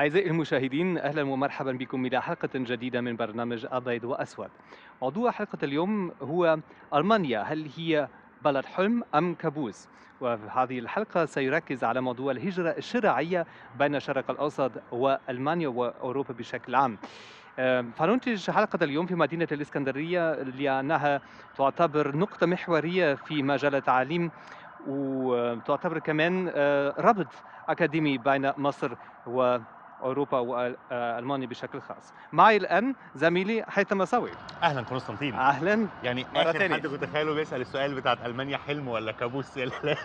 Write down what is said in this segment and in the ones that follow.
أعزائي المشاهدين، أهلا ومرحبا بكم إلى حلقة جديدة من برنامج أبيض وأسود. موضوع حلقة اليوم هو ألمانيا، هل هي بلد حلم أم كابوس؟ وفي هذه الحلقة سيركز على موضوع الهجرة الشرعية بين الشرق الأوسط وألمانيا وأوروبا بشكل عام. فننتج حلقة اليوم في مدينة الإسكندرية لأنها تعتبر نقطة محورية في مجال التعليم، وتعتبر كمان ربط أكاديمي بين مصر وأوروبا وألمانيا بشكل خاص. معي الآن زميلي حيثم مساوي. اهلا قسطنطين. أهلا يعني مرة اخر ثانية. حد كنت تخيله بيسال السؤال بتاعت المانيا حلم ولا كابوس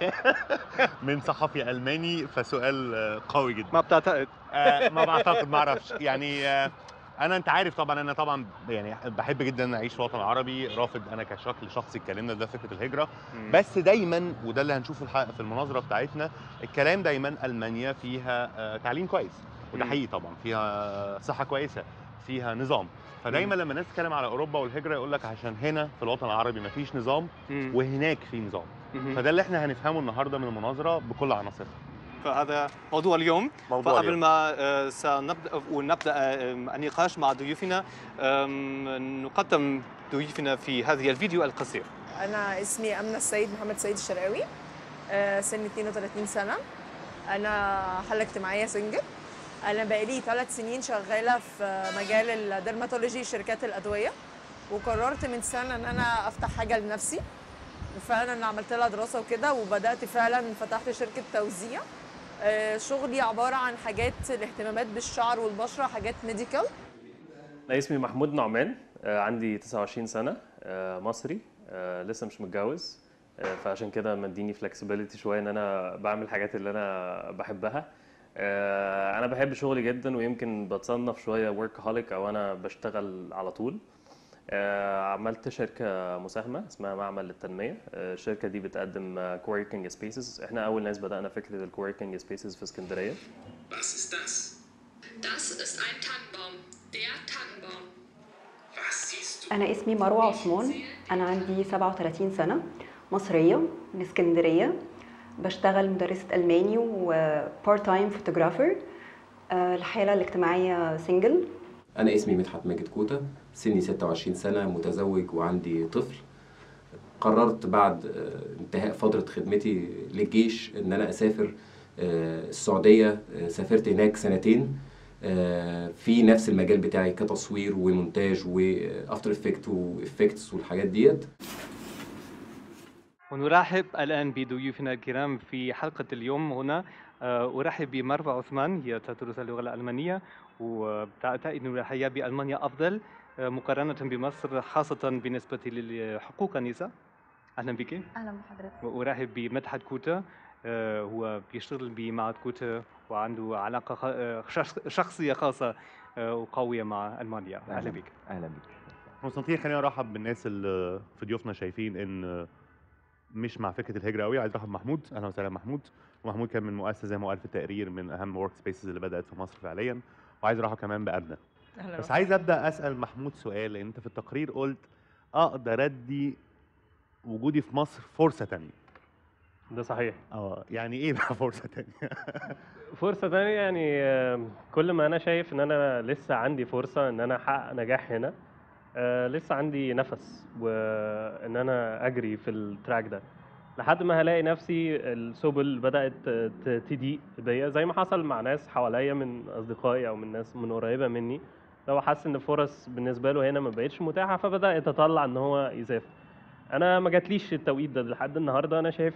من صحفي الماني، فسؤال قوي جدا. ما بتعتقد؟ ما بعتقد، ما اعرفش يعني. انت عارف طبعا، انا طبعا يعني بحب جدا اعيش في الوطن العربي، رافض انا كشكل شخصي اتكلمنا ده فكره الهجره. بس دايما، وده اللي هنشوفه في المناظره بتاعتنا، الكلام دايما المانيا فيها تعليم كويس، وده حقيقي طبعا، فيها صحه كويسه، فيها نظام. فدايما لما الناس تتكلم على اوروبا والهجره يقول لك عشان هنا في الوطن العربي مفيش نظام وهناك في نظام. فده اللي احنا هنفهمه النهارده من المناظره بكل عناصرها. فهذا موضوع اليوم. موضوع فقبل اليوم. ما نبدأ النقاش مع ضيوفنا، نقدم ضيوفنا في هذه الفيديو القصير. أنا اسمي أمنة السيد محمد سيد الشرقاوي، سني 32 سنة. أنا حالة اجتماعية سنجل. أنا بقالي 3 سنين شغالة في مجال الدرماتولوجي شركات الأدوية، وقررت من سنة إن أنا أفتح حاجة لنفسي، وفعلا أنا عملت لها دراسة وكده، وبدأت فعلا فتحت شركة توزيع. شغلي عبارة عن حاجات الاهتمامات بالشعر والبشرة، حاجات ميديكال. أنا اسمي محمود نعمان، عندي 29 سنة، مصري، لسه مش متجوز. فعشان كده مديني فلكسبيليتي شوية ان انا بعمل الحاجات اللي انا بحبها. انا بحب شغلي جدا، ويمكن بتصنف شوية workaholic او انا بشتغل على طول. عملت شركة مساهمة اسمها معمل للتنمية. الشركة دي بتقدم coworking spaces. احنا اول ناس بدأنا فكرة coworking spaces في اسكندرية. Was ist das? Das ist ein Tannenbaum. Der Tannenbaum. Was siehst du? أنا اسمي مروة عثمان، أنا عندي 37 سنة، مصرية من اسكندرية، بشتغل مدرسة ألماني وبارت تايم فوتوغرافر. الحالة الاجتماعية سنجل. أنا اسمي مدحت ماجد كوتا، سني 26 سنة، متزوج وعندي طفل. قررت بعد انتهاء فترة خدمتي للجيش إن أنا أسافر السعودية. سافرت هناك سنتين في نفس المجال بتاعي كتصوير ومونتاج وافتر افكت وافكتس والحاجات ديت. ونرحب الآن بضيوفنا الكرام في حلقة اليوم هنا. أرحب بمروة عثمان، هي تدرس اللغة الألمانية وتعتقد أن الحياة بألمانيا أفضل مقارنة بمصر، خاصة بالنسبة لحقوق النساء. أهلا بك. أهلا بحضرتك. وأرحب بمدحت كوتا، هو بيشتغل بمعهد كوتا وعنده علاقة شخصية خاصة وقوية مع ألمانيا. أهلا بك. أهلا بك. قسطنطين، خلينا نرحب بالناس اللي في ضيوفنا شايفين ان مش مع فكره الهجره قوي. عايز ارحب محمود. اهلا وسهلا محمود. ومحمود كان من مؤسسه زي ما قال في التقرير من اهم ورك سبيسز اللي بدات في مصر فعليا. وعايز ارحب كمان بامنه. بس عايز ابدا اسال محمود سؤال، لان انت في التقرير قلت اقدر ادي وجودي في مصر فرصه تانية. ده صحيح. يعني ايه بقى فرصه تانية؟ فرصة تانية يعني كل ما أنا شايف إن أنا لسه عندي فرصة إن أنا أحقق نجاح هنا، لسه عندي نفس وإن أنا أجري في التراك ده لحد ما هلاقي نفسي السبل بدأت تضيق بيا، زي ما حصل مع ناس حواليا من أصدقائي أو من ناس من قريبة مني. لو حس إن الفرص بالنسبة له هنا ما بقتش متاحة، فبدأ يتطلع إن هو يسافر. أنا ما جاتليش التوقيت ده لحد النهاردة. أنا شايف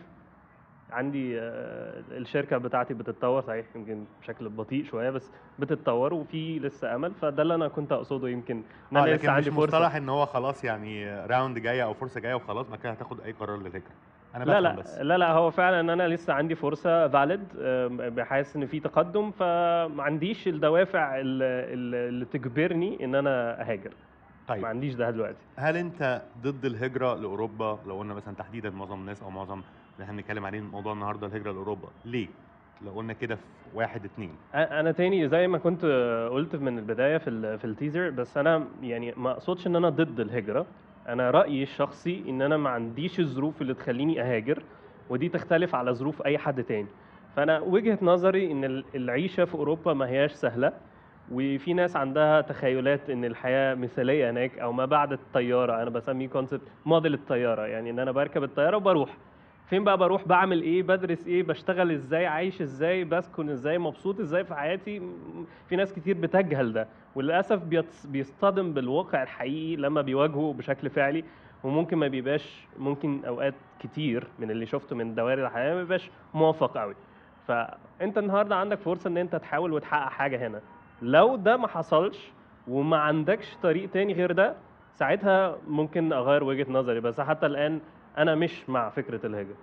عندي الشركة بتاعتي بتتطور، صحيح يمكن بشكل بطيء شوية بس بتتطور وفي لسه أمل. فده اللي أنا كنت أقصده، يمكن إن أنا لسه عندي مش فرصة. مصطلح إن هو خلاص يعني راوند جاية أو فرصة جاية وخلاص ما كده هتاخد أي قرار للهجرة. أنا لا بفهم لا بس. لا هو فعلا ان انا لسه عندي فرصه فاليد، بحس ان في تقدم، فما عنديش الدوافع اللي تجبرني ان انا اهاجر. طيب، ما عنديش ده دلوقتي. هل انت ضد الهجره لاوروبا؟ لو قلنا مثلا تحديدا معظم الناس او معظم اللي احنا بنتكلم عليه موضوع النهارده الهجره لاوروبا، ليه؟ لو قلنا كده في 1 2. انا تاني زي ما كنت قلت من البدايه في التيزر، بس انا يعني ما اقصدش ان انا ضد الهجره. انا رايي الشخصي ان انا ما عنديش الظروف اللي تخليني اهاجر، ودي تختلف على ظروف اي حد تاني. فانا وجهة نظري ان العيشه في اوروبا ما هياش سهله، وفي ناس عندها تخيلات ان الحياه مثاليه هناك او ما بعد الطياره. انا بسميه كونسبت موديل الطياره، يعني ان انا بركب الطياره وبروح فين بقى، بروح بعمل ايه، بدرس ايه، بشتغل ازاي، عايش ازاي، بسكن ازاي، مبسوط ازاي في حياتي. في ناس كتير بتجهل ده، وللاسف بيصطدم بالواقع الحقيقي لما بيواجهه بشكل فعلي، وممكن ما بيبقاش، ممكن اوقات كتير من اللي شفته من دوائر الحياه ما بيبقاش موافق قوي. فانت النهارده عندك فرصه ان انت تحاول وتحقق حاجه هنا. لو ده ما حصلش وما عندكش طريق تاني غير ده، ساعتها ممكن اغير وجهة نظري، بس حتى الان انا مش مع فكرة الهجرة.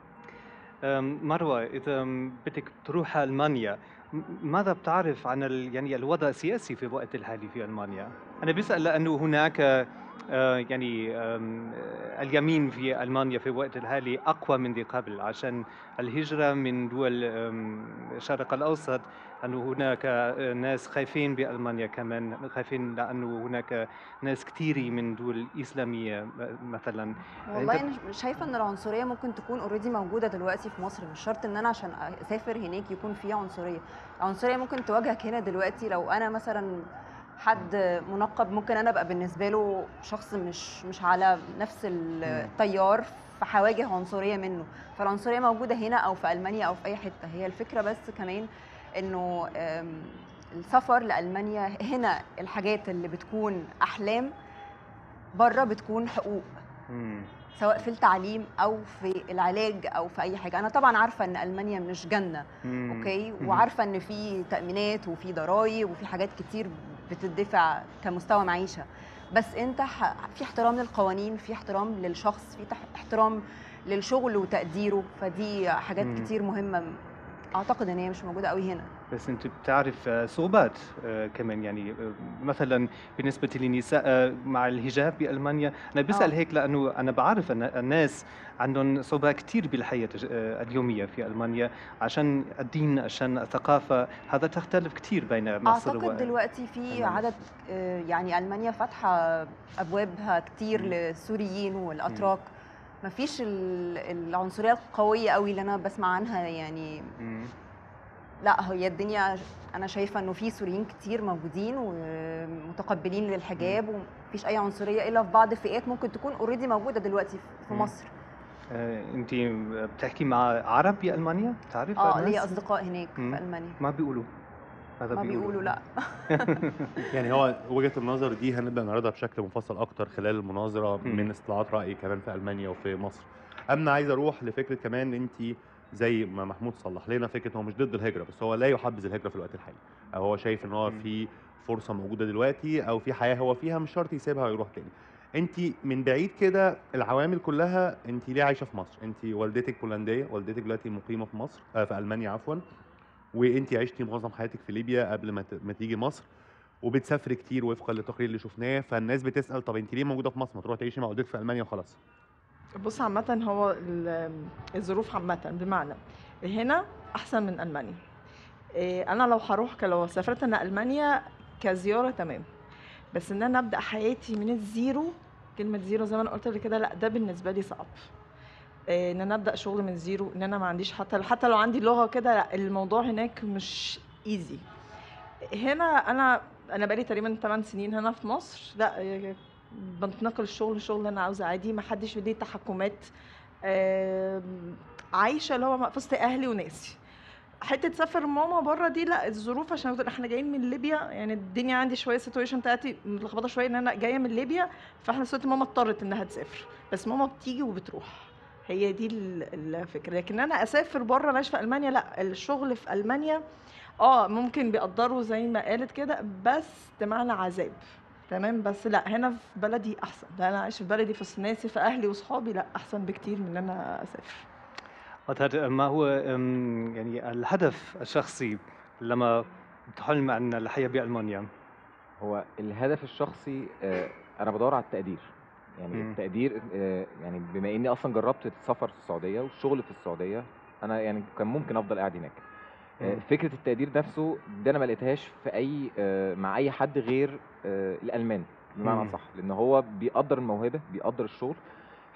مروة، إذا بدك تروح ألمانيا، ماذا بتعرف عن يعني الوضع السياسي في الوقت الحالي في ألمانيا؟ أنا بسأل لأنه هناك يعني اليمين في ألمانيا في الوقت الحالي أقوى من ذي قبل، عشان الهجرة من دول الشرق الأوسط، أنه هناك ناس خايفين بألمانيا، كمان خايفين لأنه هناك ناس كثيرة من دول إسلامية مثلا. والله انا شايفه ان العنصريه ممكن تكون اوريدي موجوده دلوقتي في مصر، مش شرط ان انا عشان اسافر هناك يكون في عنصريه. العنصريه ممكن تواجهك هنا دلوقتي لو انا مثلا حد منقب، ممكن انا ابقى بالنسبه له شخص مش على نفس التيار، فهواجه عنصريه منه. فالعنصريه موجوده هنا او في المانيا او في اي حته. هي الفكره بس كمان انه السفر لالمانيا هنا، الحاجات اللي بتكون احلام بره بتكون حقوق، سواء في التعليم او في العلاج او في اي حاجه. انا طبعا عارفه ان المانيا مش جنه، اوكي، وعارفه ان في تامينات وفي ضرائب وفي حاجات كتير بتدفع كمستوى معيشه، بس انت في احترام للقوانين، في احترام للشخص، في احترام للشغل وتقديره. فدي حاجات كتير مهمه اعتقد ان هي مش موجوده قوي هنا. بس انت بتعرف صعوبات كمان، يعني مثلا بالنسبه للنساء مع الحجاب بالمانيا. انا بسال هيك لانه انا بعرف ان الناس عندهم صعوبات كثير بالحياه اليوميه في المانيا، عشان الدين، عشان الثقافه. هذا تختلف كثير بين مصر اعتقد دلوقتي في عدد، يعني المانيا فاتحه ابوابها كثير للسوريين والاتراك. مفيش العنصريه القويه قوي اللي انا بسمع عنها يعني. لا، هي الدنيا انا شايفه انه في سوريين كتير موجودين ومتقبلين للحجاب، ومفيش اي عنصريه الا في بعض الفئات ممكن تكون اوريدي موجوده دلوقتي في مصر. انت بتحكي مع عرب بالمانيا؟ بتعرف ليا اصدقاء هناك في المانيا. ما بيقولوا هذا؟ ما بيقولوا لا. يعني هو وجهة النظر دي هنبدأ نعرضها بشكل مفصل أكتر خلال المناظرة من استطلاعات رأي كمان في ألمانيا وفي مصر. أنا عايز أروح لفكرة كمان، أنت زي ما محمود صلح لنا فكرة هو مش ضد الهجرة، بس هو لا يحبذ الهجرة في الوقت الحالي، أو هو شايف إن هو في فرصة موجودة دلوقتي أو في حياة هو فيها مش شرط يسيبها ويروح تاني. أنت من بعيد كده العوامل كلها، أنت ليه عايشة في مصر؟ أنت والدتك بولندية، والدتك دلوقتي مقيمة في مصر، في ألمانيا عفواً، وانت عشتي معظم حياتك في ليبيا قبل ما تيجي مصر، وبتسافري كتير وفقا للتقرير اللي شفناه. فالناس بتسال طب انت ليه موجوده في مصر؟ ما تروحي تعيشي مع والدتك في المانيا وخلاص. بص، عامة هو الظروف عامة، بمعنى هنا أحسن من ألمانيا. أنا لو هروح لو سافرت أنا ألمانيا كزيارة تمام، بس إن أنا أبدأ حياتي من الزيرو، كلمة زيرو زي ما أنا قلت قبل كده، لا ده بالنسبة لي صعب. إن أنا أبدأ شغل من زيرو، إن أنا ما عنديش حتى لو عندي لغة كده، لا الموضوع هناك مش إيزي. هنا أنا بقالي تقريبا 8 سنين هنا في مصر، لا بنتنقل الشغل اللي انا عاوزه عادي، ما حدش بيدي تحكمات، عايشه اللي هو في وسط اهلي وناسي. حته سافر ماما بره دي لا، الظروف عشان احنا جايين من ليبيا، يعني الدنيا عندي شويه سيتويشن بتاعتي متلخبطه شويه، ان انا جايه من ليبيا، فاحنا صوت ماما اضطرت انها تسافر، بس ماما بتيجي وبتروح، هي دي الفكره. لكن انا اسافر بره ماشي في المانيا، لا الشغل في المانيا ممكن بيقدروا زي ما قالت كده، بس بمعنى عذاب، تمام. بس لا، هنا في بلدي احسن، لا انا عايش في بلدي في ناسي في اهلي واصحابي، لا احسن بكتير من ان انا اسافر. ما هو يعني الهدف الشخصي لما تحلم عن الحياة بألمانيا؟ هو الهدف الشخصي انا بدور على التقدير، يعني التقدير، يعني بما اني اصلا جربت السفر في السعوديه والشغل في السعوديه، انا يعني كان ممكن افضل قاعد هناك. فكره التقدير نفسه ده انا ما لقيتهاش في اي مع اي حد غير الالمان بمعنى صح، لان هو بيقدر الموهبه، بيقدر الشغل.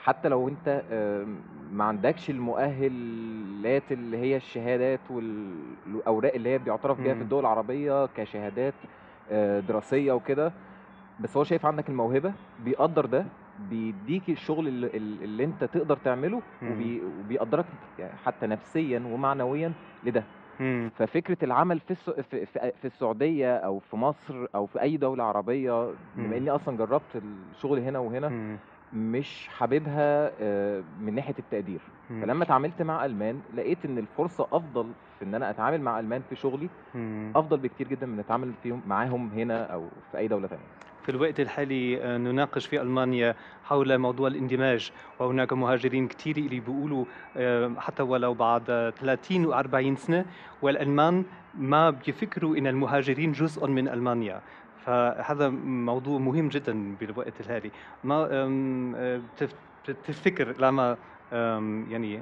حتى لو انت ما عندكش المؤهلات اللي هي الشهادات والاوراق اللي هي بيعترف بيها في الدول العربيه كشهادات دراسيه وكده، بس هو شايف عندك الموهبه، بيقدر ده، بيديك الشغل اللي انت تقدر تعمله، وبيقدرك حتى نفسيا ومعنويا لده. ففكره العمل في السعوديه او في مصر او في اي دوله عربيه، بما اني اصلا جربت الشغل هنا وهنا، مش حاببها من ناحيه التقدير. فلما اتعاملت مع المان لقيت ان الفرصه افضل في ان انا اتعامل مع المان في شغلي افضل بكتير جدا من اتعامل معاهم هنا او في اي دوله ثانيه. في الوقت الحالي نناقش في ألمانيا حول موضوع الاندماج، وهناك مهاجرين كثير اللي بيقولوا حتى ولو بعد 30 و40 سنة والألمان ما بيفكروا إن المهاجرين جزء من ألمانيا. فهذا موضوع مهم جدا بالوقت الحالي. ما تفتكر لما يعني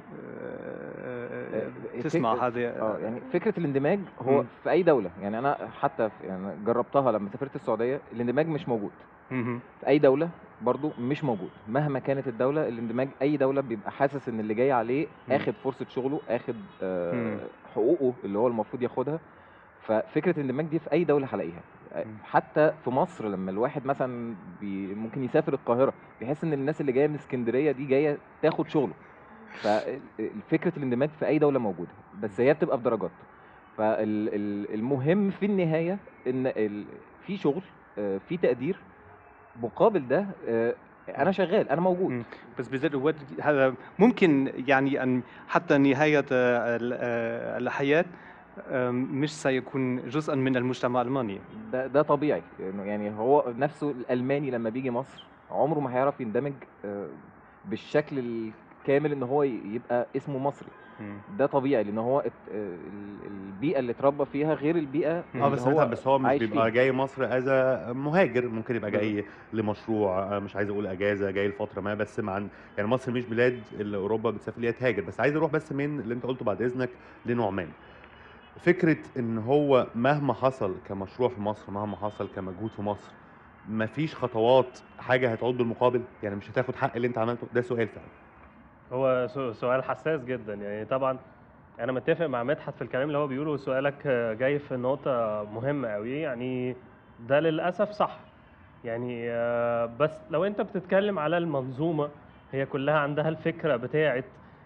تسمع هذا؟ يعني فكره الاندماج هو في اي دوله، يعني انا حتى يعني جربتها لما سافرت السعوديه، الاندماج مش موجود. في اي دوله برضو مش موجود، مهما كانت الدوله. الاندماج اي دوله بيبقى حاسس ان اللي جاي عليه اخد فرصه شغله، اخد حقوقه اللي هو المفروض ياخدها. ففكره الاندماج دي في اي دوله هلاقيها. حتى في مصر لما الواحد مثلا ممكن يسافر القاهره، بيحس ان الناس اللي جايه من اسكندريه دي جايه تاخد شغله. ففكره الاندماج في اي دوله موجوده، بس هي بتبقى في درجات. فالمهم في النهايه ان في شغل، في تقدير، مقابل ده انا شغال، انا موجود. بس بذات هذا ممكن يعني ان حتى نهايه الحياه مش سيكون جزءا من المجتمع الألماني. ده طبيعي. يعني هو نفسه الألماني لما بيجي مصر عمره ما هيعرف يندمج بالشكل الكامل ان هو يبقى اسمه مصري. ده طبيعي، لان هو البيئه اللي اتربى فيها غير البيئه بس هو مش بيبقى جاي مصر از مهاجر، ممكن يبقى جاي لمشروع، مش عايز اقول اجازه، جاي لفتره ما، بس يعني مصر مش بلاد اللي اوروبا بتسافر ليها تهاجر. بس عايز اروح بس من اللي انت قلته بعد اذنك لنعمان. فكره ان هو مهما حصل كمشروع في مصر، مهما حصل كمجهود في مصر، مفيش خطوات حاجه هتعود بالمقابل، يعني مش هتاخد حق اللي انت عملته. ده سؤال فعلا. هو سؤال حساس جدا. يعني طبعا انا متفق مع مدحت في الكلام اللي هو بيقوله. سؤالك جاي في نقطه مهمه قوي، يعني ده للاسف صح. يعني بس لو انت بتتكلم على المنظومه، هي كلها عندها الفكره بتاعه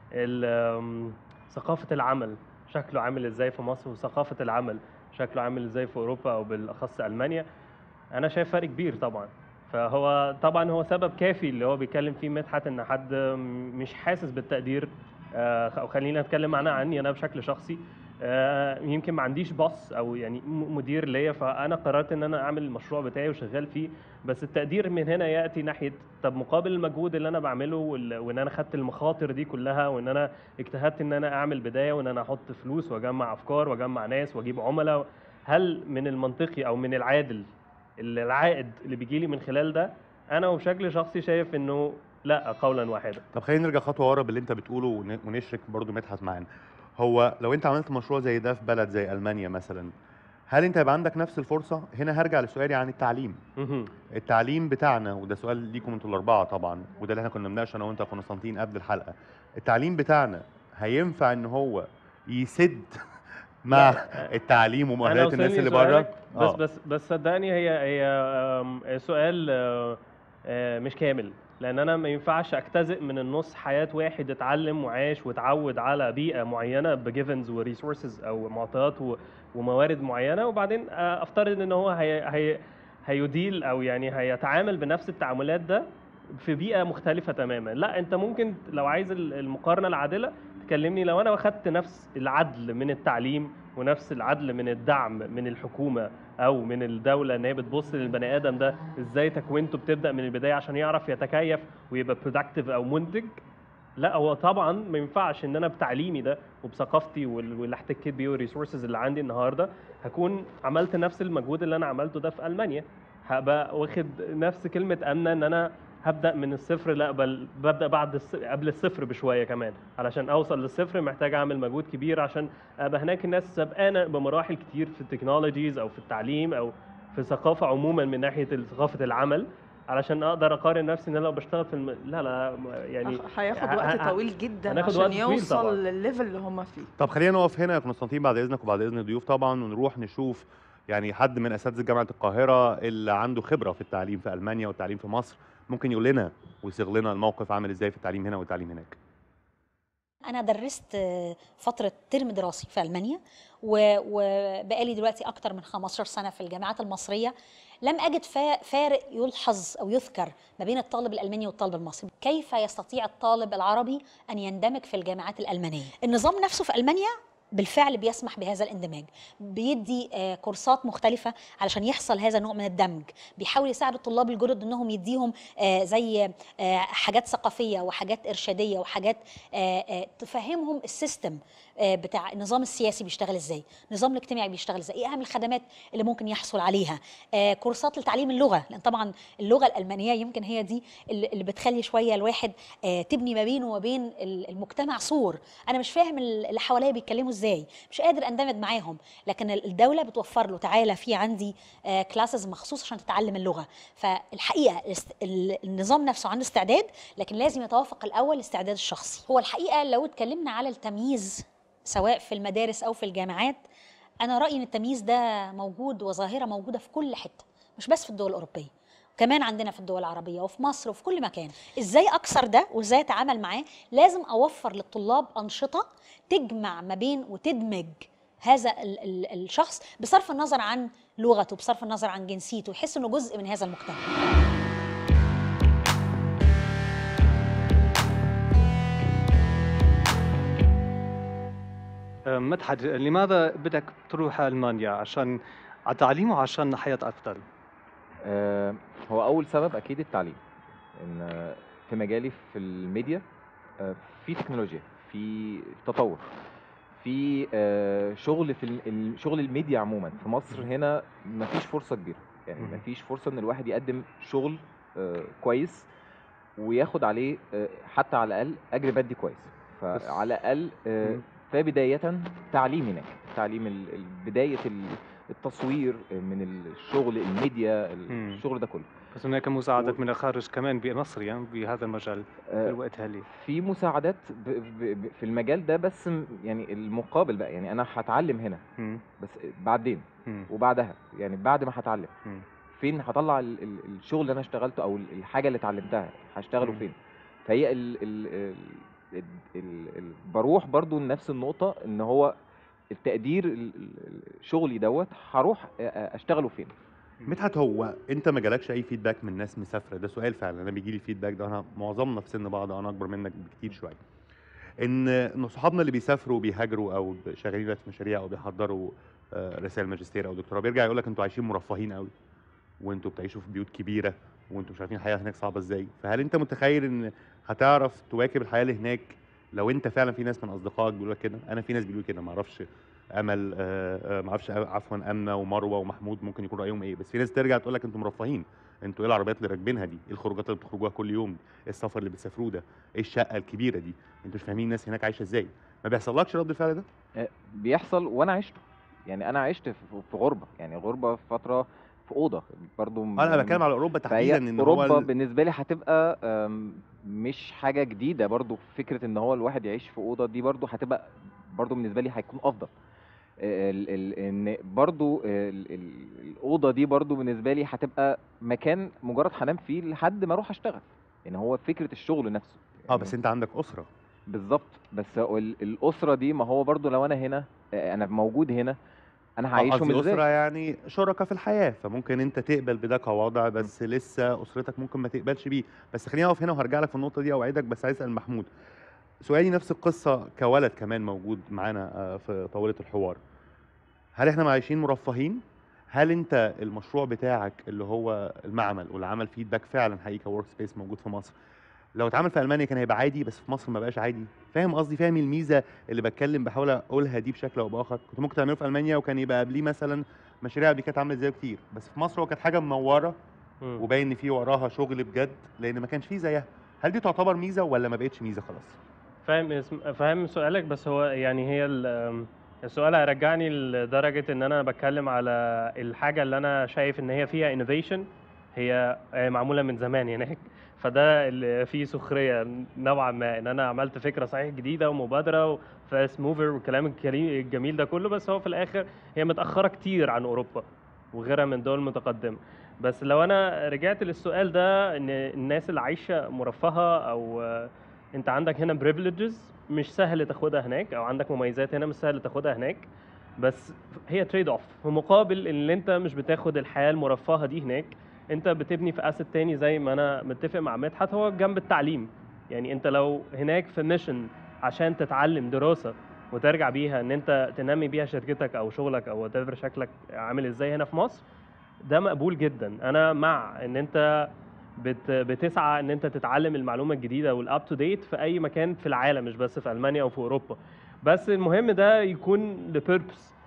ثقافه العمل شكله عامل ازاي في مصر، وثقافه العمل شكله عامل ازاي في اوروبا او بالاخص المانيا. انا شايف فرق كبير طبعا. فهو طبعا هو سبب كافي اللي هو بيتكلم فيه مدحت، ان حد مش حاسس بالتقدير. او خلينا اتكلم عني انا بشكل شخصي. يمكن ما عنديش باص او يعني مدير ليا، فانا قررت ان انا اعمل المشروع بتاعي وشغال فيه. بس التقدير من هنا ياتي ناحيه طب مقابل المجهود اللي انا بعمله، وان انا خدت المخاطر دي كلها، وان انا اجتهدت ان انا اعمل بدايه، وان انا احط فلوس واجمع افكار واجمع ناس واجيب عملاء. هل من المنطقي او من العادل العائد اللي بيجي لي من خلال ده؟ انا وبشكل شخصي شايف انه لا، قولا واحدا. طب خلينا نرجع خطوه ورا باللي انت بتقوله ونشرك برضو مدحت معانا. هو لو انت عملت مشروع زي ده في بلد زي المانيا مثلا، هل انت هيبقى عندك نفس الفرصه؟ هنا هرجع لسؤالي عن التعليم. التعليم بتاعنا، وده سؤال ليكم انتوا الاربعه طبعا، وده اللي احنا كنا بنناقشه انا وانت يا قسطنطين قبل الحلقه. التعليم بتاعنا هينفع ان هو يسد مع التعليم ومؤهلات الناس اللي بره؟ بس صدقني هي سؤال مش كامل. لان انا ما ينفعش اجتزئ من النص حياه واحد اتعلم وعاش واتعود على بيئه معينه بجيفنز وريسورسز او معطيات وموارد معينه، وبعدين افترض ان هو هيديل او يعني هيتعامل بنفس التعاملات ده في بيئه مختلفه تماما. لا، انت ممكن لو عايز المقارنه العادله تكلمني لو انا اخدت نفس العدل من التعليم ونفس العدل من الدعم من الحكومه او من الدوله، ان هي بتبص للبني ادم ده ازاي تكوينته بتبدا من البدايه عشان يعرف يتكيف ويبقى برودكتيف او منتج. لا، هو طبعا ما ينفعش ان انا بتعليمي ده وبثقافتي واللي احتكيت بيه والريسورسز اللي عندي النهارده هكون عملت نفس المجهود اللي انا عملته ده في المانيا. هبقى واخد نفس كلمه امنه ان انا هبدا من الصفر. لا، ببدا قبل الصفر بشويه كمان. علشان اوصل للصفر محتاج اعمل مجهود كبير عشان ابقى هناك الناس سابقانا بمراحل كتير في التكنولوجيز او في التعليم او في الثقافه عموما من ناحيه ثقافه العمل. علشان اقدر اقارن نفسي ان انا لو بشتغل في لا لا يعني هياخد وقت طويل جدا هناخد وقت عشان طويل يوصل طبعاً. للليفل اللي هم فيه. طب خلينا نقف هنا يا قسطنطين بعد اذنك وبعد اذن الضيوف طبعا، ونروح نشوف يعني حد من اساتذه جامعه القاهره اللي عنده خبره في التعليم في المانيا والتعليم في مصر، ممكن يقول لنا ويصيغ لنا الموقف عامل ازاي في التعليم هنا والتعليم هناك. أنا درست فترة ترم دراسي في ألمانيا، وبقالي دلوقتي أكتر من 15 سنة في الجامعات المصرية. لم أجد فارق يلحظ أو يذكر ما بين الطالب الألماني والطالب المصري. كيف يستطيع الطالب العربي أن يندمج في الجامعات الألمانية؟ النظام نفسه في ألمانيا بالفعل بيسمح بهذا الاندماج، بيدي كورسات مختلفة علشان يحصل هذا النوع من الدمج، بيحاول يساعد الطلاب الجدد انهم يديهم زي حاجات ثقافية وحاجات إرشادية وحاجات تفهمهم السيستم بتاع النظام السياسي بيشتغل ازاي، النظام الاجتماعي بيشتغل ازاي، ايه اهم الخدمات اللي ممكن يحصل عليها، كورسات لتعليم اللغة، لان طبعا اللغة الألمانية يمكن هي دي اللي بتخلي شوية الواحد تبني ما بينه وبين المجتمع سور. انا مش فاهم اللي حواليا بيتكلموا ازاي، مش قادر اندمج معاهم، لكن الدولة بتوفر له تعالى في عندي كلاسز مخصوص عشان تتعلم اللغة. فالحقيقة النظام نفسه عنده استعداد، لكن لازم يتوافق الأول الاستعداد الشخصي. هو الحقيقة لو اتكلمنا على التمييز سواء في المدارس أو في الجامعات، أنا رأيي إن التمييز ده موجود وظاهرة موجودة في كل حتة، مش بس في الدول الأوروبية، كمان عندنا في الدول العربية وفي مصر وفي كل مكان. إزاي أكسر ده وإزاي أتعامل معاه؟ لازم أوفر للطلاب أنشطة تجمع ما بين وتدمج هذا الشخص بصرف النظر عن لغته، بصرف النظر عن جنسيته، يحس إنه جزء من هذا المجتمع. مدحت، لماذا بدك تروح ألمانيا؟ عشان على تعليم وعشان حياة أفضل؟ هو أول سبب أكيد التعليم. إن في مجالي في الميديا في تكنولوجيا، في تطور، في شغل في شغل الميديا عموما في مصر هنا مفيش فرصة كبيرة، يعني مفيش فرصة إن الواحد يقدم شغل كويس وياخد عليه حتى على الأقل أجر مادي كويس. فعلى الأقل فبداية تعليم هناك، تعليم بداية التصوير من الشغل الميديا، الشغل ده كله. بس هناك مساعدات من الخارج كمان بمصر يعني بهذا المجال في الوقت هالي؟ في مساعدات في المجال ده، بس يعني المقابل بقى يعني أنا هتعلم هنا بس بعدين وبعدها، يعني بعد ما هتعلم فين هطلع الشغل اللي أنا اشتغلته أو الحاجة اللي اتعلمتها هشتغله فين. فهي بروح برضو لنفس النقطة، ان هو التقدير شغلي دوت هروح اشتغله فين. مدحت، هو انت ما جالكش اي فيدباك من ناس مسافره؟ ده سؤال فعلا، انا بيجي لي فيدباك ده، انا معظمنا في سن بعض، انا اكبر منك بكتير شويه، ان صحابنا اللي بيسافروا وبيهاجروا او شغالين في مشاريع او بيحضروا رسائل ماجستير او دكتوراه، بيرجع يقول لك انتوا عايشين مرفهين قوي، وانتوا بتعيشوا في بيوت كبيره، وانتوا مش عارفين الحياه هناك صعبه ازاي. فهل انت متخيل ان هتعرف تواكب الحياه اللي هناك لو انت فعلا؟ في ناس من اصدقائك بيقولوا لك كده، انا في ناس بيقولوا كده، ما اعرفش امل، ما اعرفش عفوا امنه ومروه ومحمود ممكن يكون رايهم ايه، بس في ناس ترجع تقول لك انتوا مرفهين، انتوا ايه العربيات اللي راكبينها دي؟ ايه الخروجات اللي بتخرجوها كل يوم؟ ايه السفر اللي بتسافروه ده؟ ايه الشقه الكبيره دي؟ انتوا مش فاهمين الناس هناك عايشه ازاي. ما بيحصلكش رد الفعل ده؟ بيحصل، وانا عشته. يعني انا عشت في غربه، يعني غربه في فتره في اوضه برضو. انا بتكلم على اوروبا تحديدا، ان اوروبا بالنسبه لي هتبقى مش حاجه جديده برضو. فكره ان هو الواحد يعيش في اوضه دي برضو هتبقى برضو بالنسبه لي هيكون افضل. ان برضو الاوضه دي برضو بالنسبه لي هتبقى مكان مجرد هنام فيه لحد ما اروح اشتغل. يعني هو فكره الشغل نفسه يعني بس انت عندك اسره. بالظبط، بس الاسره دي ما هو برضو لو انا هنا انا موجود هنا، انا هعيشهم ازاي؟ اسره يعني شركاء في الحياه، فممكن انت تقبل بده كوضع، بس لسه اسرتك ممكن ما تقبلش بيه. بس خليني اقف هنا وهرجع لك في النقطه دي اوعدك، بس عايز اسال محمود سؤالي نفس القصه كولد كمان موجود معانا في طاوله الحوار. هل احنا عايشين مرفهين؟ هل انت المشروع بتاعك اللي هو المعمل واللي عمل فيدباك فعلا حقيقي كورك سبيس موجود في مصر، لو اتعمل في المانيا كان هيبقى عادي، بس في مصر ما بقاش عادي؟ فاهم قصدي؟ فاهم الميزه اللي بتكلم بحاول اقولها دي بشكل او باخر؟ كنت ممكن تعمله في المانيا وكان يبقى قبليه مثلا مشاريع قبل كده اتعملت زيه كتير، بس في مصر هو كانت حاجه منوره وباين ان في وراها شغل بجد، لان ما كانش فيه زيها. هل دي تعتبر ميزه ولا ما بقتش ميزه خلاص؟ فاهم سؤالك، بس هو يعني هي السؤال هيرجعني لدرجه ان انا بتكلم على الحاجه اللي انا شايف ان هي فيها انوفيشن هي معموله من زمان هناك. فده اللي فيه سخريه نوعا ما، ان انا عملت فكره صحيح جديده ومبادره وفاست موفر والكلام الجميل ده كله، بس هو في الاخر هي متاخره كتير عن اوروبا وغيرها من دول متقدمه. بس لو انا رجعت للسؤال ده، ان الناس اللي عايشه مرفهه او انت عندك هنا بريفليجز مش سهل تاخدها هناك، او عندك مميزات هنا مش سهل تاخدها هناك، بس هي تريد اوف في مقابل ان انت مش بتاخد الحياه المرفهه دي هناك، انت بتبني في اسيت تاني زي ما انا متفق مع مدحت هو جنب التعليم. يعني انت لو هناك في ميشن عشان تتعلم دراسه وترجع بيها ان انت تنمي بيها شركتك او شغلك او whatever شكلك عامل ازاي هنا في مصر، ده مقبول جدا. انا مع ان انت بتسعى ان انت تتعلم المعلومه الجديده والاب تو ديت في اي مكان في العالم، مش بس في المانيا او في اوروبا، بس المهم ده يكون لبيربس.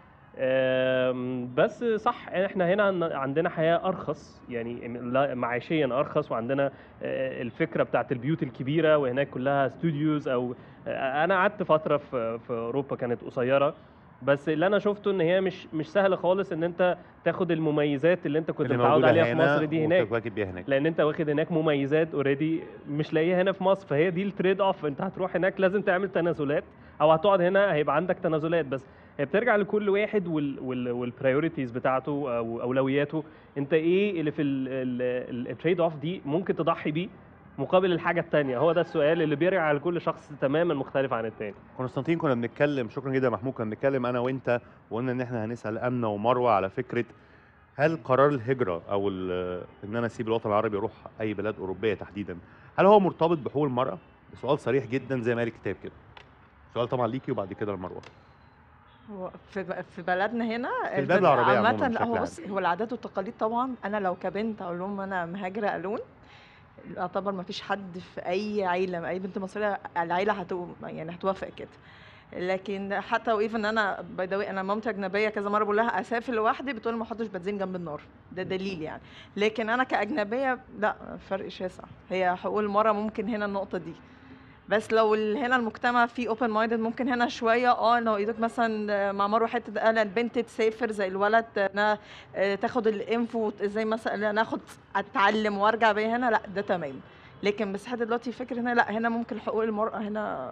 بس صح احنا هنا عندنا حياه ارخص، يعني معيشيا ارخص، وعندنا الفكره بتاعت البيوت الكبيره وهناك كلها استوديوز. او انا قعدت فتره في اوروبا كانت قصيره، بس اللي انا شفته ان هي مش سهل خالص ان انت تاخد المميزات اللي انت كنت متعود عليها في مصر دي هناك، لان انت واخد هناك مميزات اوريدي مش لاقيها هنا في مصر. فهي دي التريد اوف، انت هتروح هناك لازم تعمل تنازلات، او هتقعد هنا هيبقى عندك تنازلات، بس هي بترجع لكل واحد والبرايورتيز بتاعته او اولوياته. انت ايه اللي في التريد اوف دي ممكن تضحي بيه مقابل الحاجه الثانيه؟ هو ده السؤال اللي بيرجع لكل شخص تماما مختلف عن الثاني. قسطنطين كنا بنتكلم، شكرا جدا يا محمود، كنا بنتكلم انا وانت وقلنا ان احنا هنسال امنه ومروه على فكره هل قرار الهجره او ان انا اسيب الوطن العربي واروح اي بلاد اوروبيه تحديدا، هل هو مرتبط بحقوق المراه؟ سؤال صريح جدا زي ما قال الكتاب كده. سؤال طبعا ليكي وبعد كده لمروه. هو في بلدنا هنا في البلاد العربيه عامة، لا هو بص، هو العادات والتقاليد طبعا. انا لو كبنت اقول لهم انا مهاجره قالون، اعتبر ما فيش حد في اي عيله، اي بنت مصريه العيله هتوافق كده. لكن حتى وايفن انا باي ذا انا مامتي اجنبيه، كذا مره بقول لها اسافر لوحدي بتقول ما احطش بنزين جنب النار، ده دليل يعني. لكن انا كاجنبيه لا، فرق شاسع. هي حقوق المراه ممكن هنا النقطه دي، بس لو هنا المجتمع فيه اوبن مايندد ممكن هنا شويه لو ايدك مثلا مع مروه حته انا البنت تسافر زي الولد، انا تاخد الانفو زي مثلا ناخد اتعلم وارجع بيها هنا، لا ده تمام. لكن بس حتى دلوقتي فكر هنا لا، هنا ممكن حقوق المراه هنا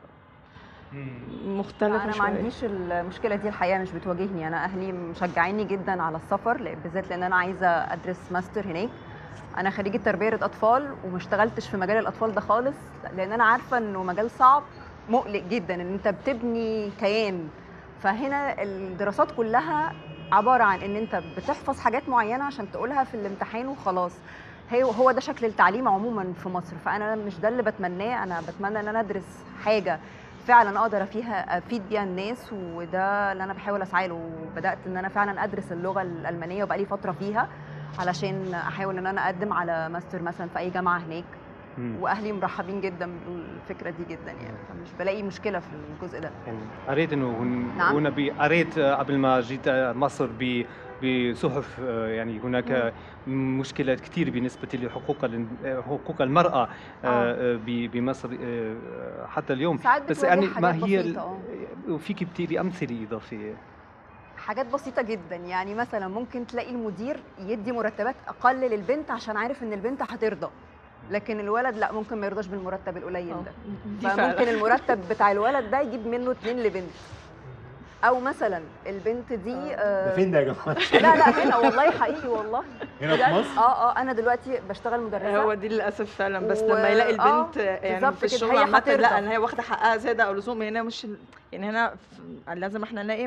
مختلفه انا شويه. ما عنديش المشكله دي الحقيقه، مش بتواجهني. انا اهلي مشجعيني جدا على السفر، بالذات لان انا عايزه ادرس ماستر هناك. انا خريجه تربيه اطفال وما اشتغلتش في مجال الاطفال ده خالص، لان انا عارفه انه مجال صعب مقلق جدا، ان انت بتبني كيان. فهنا الدراسات كلها عباره عن ان انت بتحفظ حاجات معينه عشان تقولها في الامتحان وخلاص. هو ده شكل التعليم عموما في مصر. فانا مش ده اللي بتمناه، انا بتمنى ان انا ادرس حاجه فعلا اقدر فيها افيد بيها الناس، وده اللي انا بحاول اسعى له. وبدات ان انا فعلا ادرس اللغه الالمانيه وبقالي فتره فيها علشان احاول ان انا اقدم على ماستر مثلا في اي جامعه هناك. واهلي مرحبين جدا بالفكره دي جدا، يعني فمش بلاقي مشكله في الجزء ده. يعني قريت انه نعم؟ قريت قبل ما جيت مصر بصحف، يعني هناك مشكلات كثير بالنسبه لحقوق المراه بمصر حتى اليوم. بس يعني ما هي فيك بتدي امثله اضافيه؟ حاجات بسيطه جدا، يعني مثلا ممكن تلاقي المدير يدي مرتبات اقل للبنت عشان عارف ان البنت هترضى، لكن الولد لا، ممكن ما يرضاش بالمرتب القليل ده. فممكن المرتب بتاع الولد ده يجيب منه 2 لبنت. او مثلا البنت دي ده فين ده يا جماعه؟ لا هنا والله حقيقي والله هنا في مصر. انا دلوقتي بشتغل مدرسه. هو دي للاسف فعلا، بس لما يلاقي البنت يعني في الشغل عامه لا، ان هي واخده حقها زياده او لزوم. هنا مش يعني هنا لازم احنا نلاقي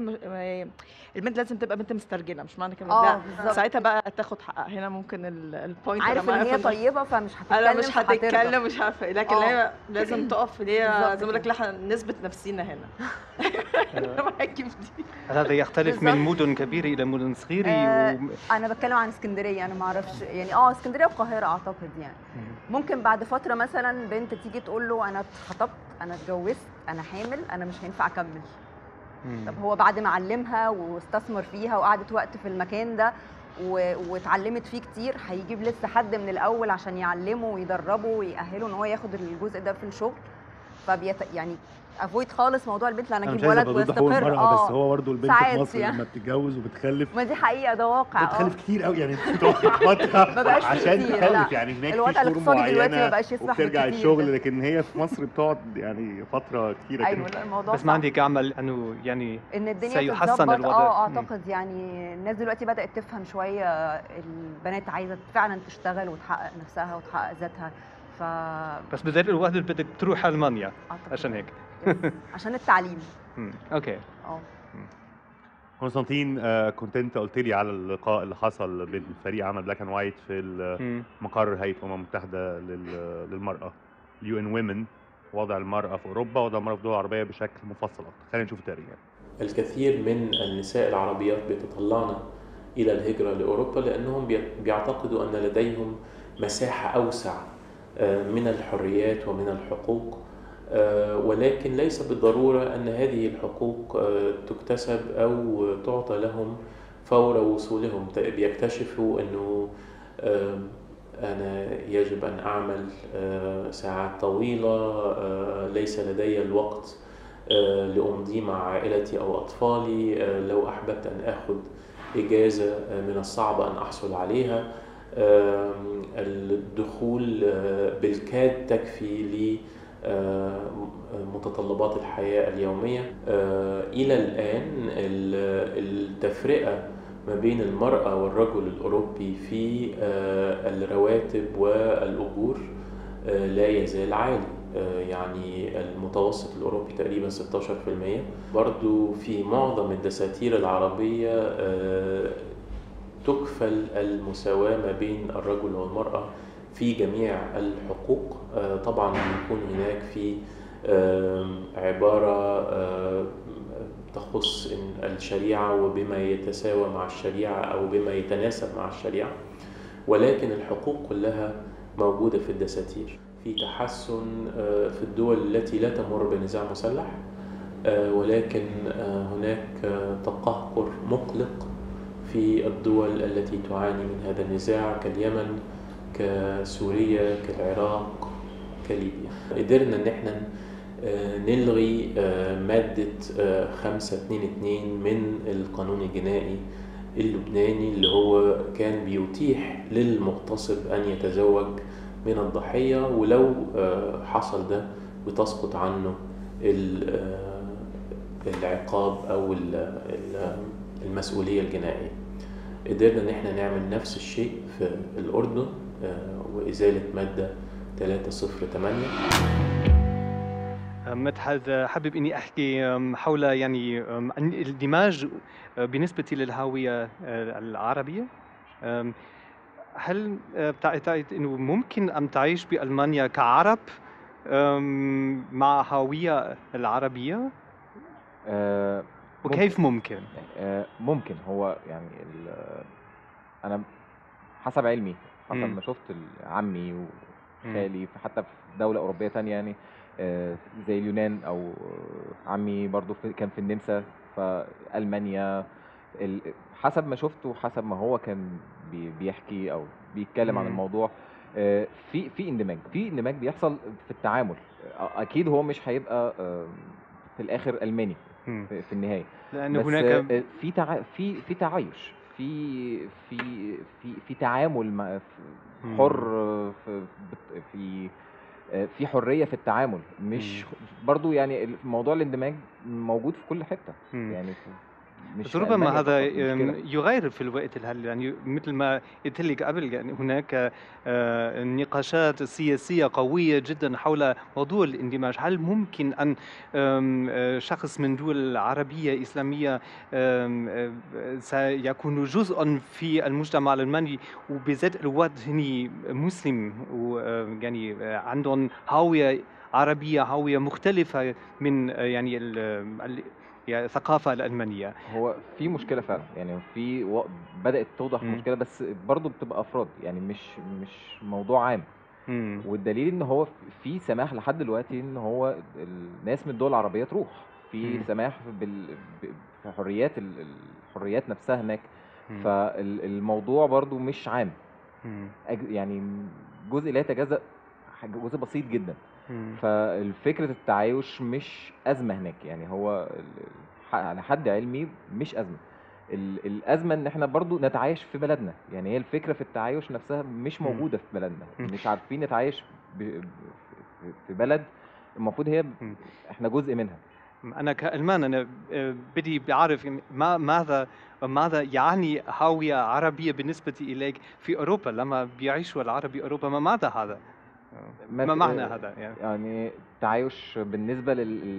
البنت لازم تبقى بنت مسترجله، مش معنى كده لا ساعتها بقى تاخد حقها. هنا ممكن البوينت عارف ان هي طيبه فمش هتتكلم، انا مش هتتكلم مش عارفه، لكن هي لازم تقف، اللي هي زي ما بقول لك نثبت نفسينا هنا. انا معاكي في دي. هذا يختلف من مدن كبيره الى مدن صغيره. انا بتكلم عن اسكندريه، انا ما اعرفش يعني اسكندريه والقاهره اعتقد. يعني ممكن بعد فتره مثلا بنت تيجي تقول له انا اتخطبت، انا اتجوزت، انا حامل، انا مش هينفع اكمل. طب هو بعد ما علمها واستثمر فيها وقعدت وقت في المكان ده واتعلمت فيه كتير، هيجيب لسه حد من الاول عشان يعلمه ويدربه ويأهله ان هو ياخد الجزء ده في الشغل. يعني افويد خالص موضوع البنت، لان انا اجيب مش عايز ولد ابقى ضد حقوق ويستقر. المرأة، بس هو برضه البنت في ساعات مصر يعني. لما بتتجوز وبتخلف ما دي حقيقه، ده واقع. بتخلف كتير قوي يعني، بتقعد فتره ما بقاش عشان كتير، تخلف، لا. يعني هناك في الوضع شهور الاقتصادي دلوقتي ما معينه بقاش يسمح وبترجع بالكتير الشغل، ده. لكن هي في مصر بتقعد يعني فتره كتيره ايوه، كده. لا الموضوع بس ما صعب. عندك امل انه يعني ان الدنيا سيحسن تتظبط. الوضع؟ اعتقد يعني الناس دلوقتي بدات تفهم شويه، البنات عايزه فعلا تشتغل وتحقق نفسها وتحقق ذاتها. ف بس بذات الوقت بدك تروح المانيا أعتقد عشان هيك. عشان التعليم. اوكي. قسطنطين، كنت انت قلت لي على اللقاء اللي حصل بين فريق عمل بلاك اند وايت في مقر هيئه الامم المتحده للمراه، UN Women، وضع المراه في اوروبا وضع المراه في الدول العربيه بشكل مفصل اكتر. خلينا نشوف التقرير. الكثير من النساء العربيات بيتطلعن الى الهجره لاوروبا لانهم بيعتقدوا ان لديهم مساحه اوسع من الحريات ومن الحقوق، ولكن ليس بالضرورة أن هذه الحقوق تكتسب أو تعطى لهم فور وصولهم. بيكتشفوا أنه أنا يجب أن أعمل ساعات طويلة، ليس لدي الوقت لأمضي مع عائلتي أو أطفالي، لو أحببت أن أخذ إجازة من الصعب أن أحصل عليها، الدخول بالكاد تكفي لي متطلبات الحياة اليومية. إلى الآن التفرقة ما بين المرأة والرجل الأوروبي في الرواتب والأجور لا يزال عالي، يعني المتوسط الأوروبي تقريبا 16%. برضو في معظم الدساتير العربية تكفل المساواة ما بين الرجل والمرأة في جميع الحقوق. طبعا يكون هناك في عبارة تخص الشريعة وبما يتساوى مع الشريعة أو بما يتناسب مع الشريعة، ولكن الحقوق كلها موجودة في الدساتير. في تحسن في الدول التي لا تمر بنزاع مسلح، ولكن هناك تقهقر مقلق في الدول التي تعاني من هذا النزاع كاليمن، كسوريا، كالعراق، كليبيا. قدرنا ان احنا نلغي مادة 522 من القانون الجنائي اللبناني، اللي هو كان بيتيح للمغتصب ان يتزوج من الضحية، ولو حصل ده بتسقط عنه العقاب او المسؤولية الجنائية. قدرنا ان احنا نعمل نفس الشيء في الأردن وإزالة مادة 308. مدحت، حابب اني احكي حول يعني عن الاندماج بالنسبه للهويه العربيه. هل بتعتقد انه ممكن ان تعيش بالمانيا كعرب مع هويه العربيه؟ وكيف ممكن؟ ممكن. هو يعني انا حسب علمي، حسب ما شفت عمي وخالي حتى في دولة أوروبية تانية، يعني زي اليونان، أو عمي برضو كان في النمسا، في ألمانيا. حسب ما شفته وحسب ما هو كان بيحكي أو بيتكلم عن الموضوع، في اندماج بيحصل في التعامل. أكيد هو مش هيبقى في الآخر ألماني في النهاية، لأن بس هناك في تعايش، في تعامل حر، في حريه في التعامل. مش برضو يعني موضوع الاندماج موجود في كل حته، يعني مش بس ربما هذا يغير في الوقت الحالي، يعني مثل ما قلت لك قبل، يعني هناك نقاشات سياسية قوية جدا حول موضوع الاندماج. هل ممكن أن شخص من دول عربية إسلامية سيكون جزءا في المجتمع الألماني وبذات الوقت هني مسلم، ويعني عندهم هوية عربية، هوية مختلفة من يعني الثقافة الألمانية؟ هو في مشكلة فعلا، يعني بدأت توضح مشكلة، بس برضو بتبقى أفراد، يعني مش موضوع عام. والدليل ان هو في سماح لحد دلوقتي ان هو الناس من الدول العربية تروح، في سماح في الحريات نفسها هناك. فالموضوع برضو مش عام، يعني جزء لا يتجزأ، جزء بسيط جدا. فالفكرة التعايش مش أزمة هناك، يعني هو على حد علمي مش أزمة. الأزمة إن إحنا برضو نتعايش في بلدنا، يعني هي الفكرة في التعايش نفسها مش موجودة في بلدنا، مش عارفين نتعايش في بلد المفروض هي إحنا جزء منها. أنا كألمان أنا بدي بعرف ماذا يعني هوية عربية بالنسبة إليك في أوروبا لما بيعيشوا العرب في أوروبا، ماذا هذا؟ ما معنى هذا يعني تعايش بالنسبة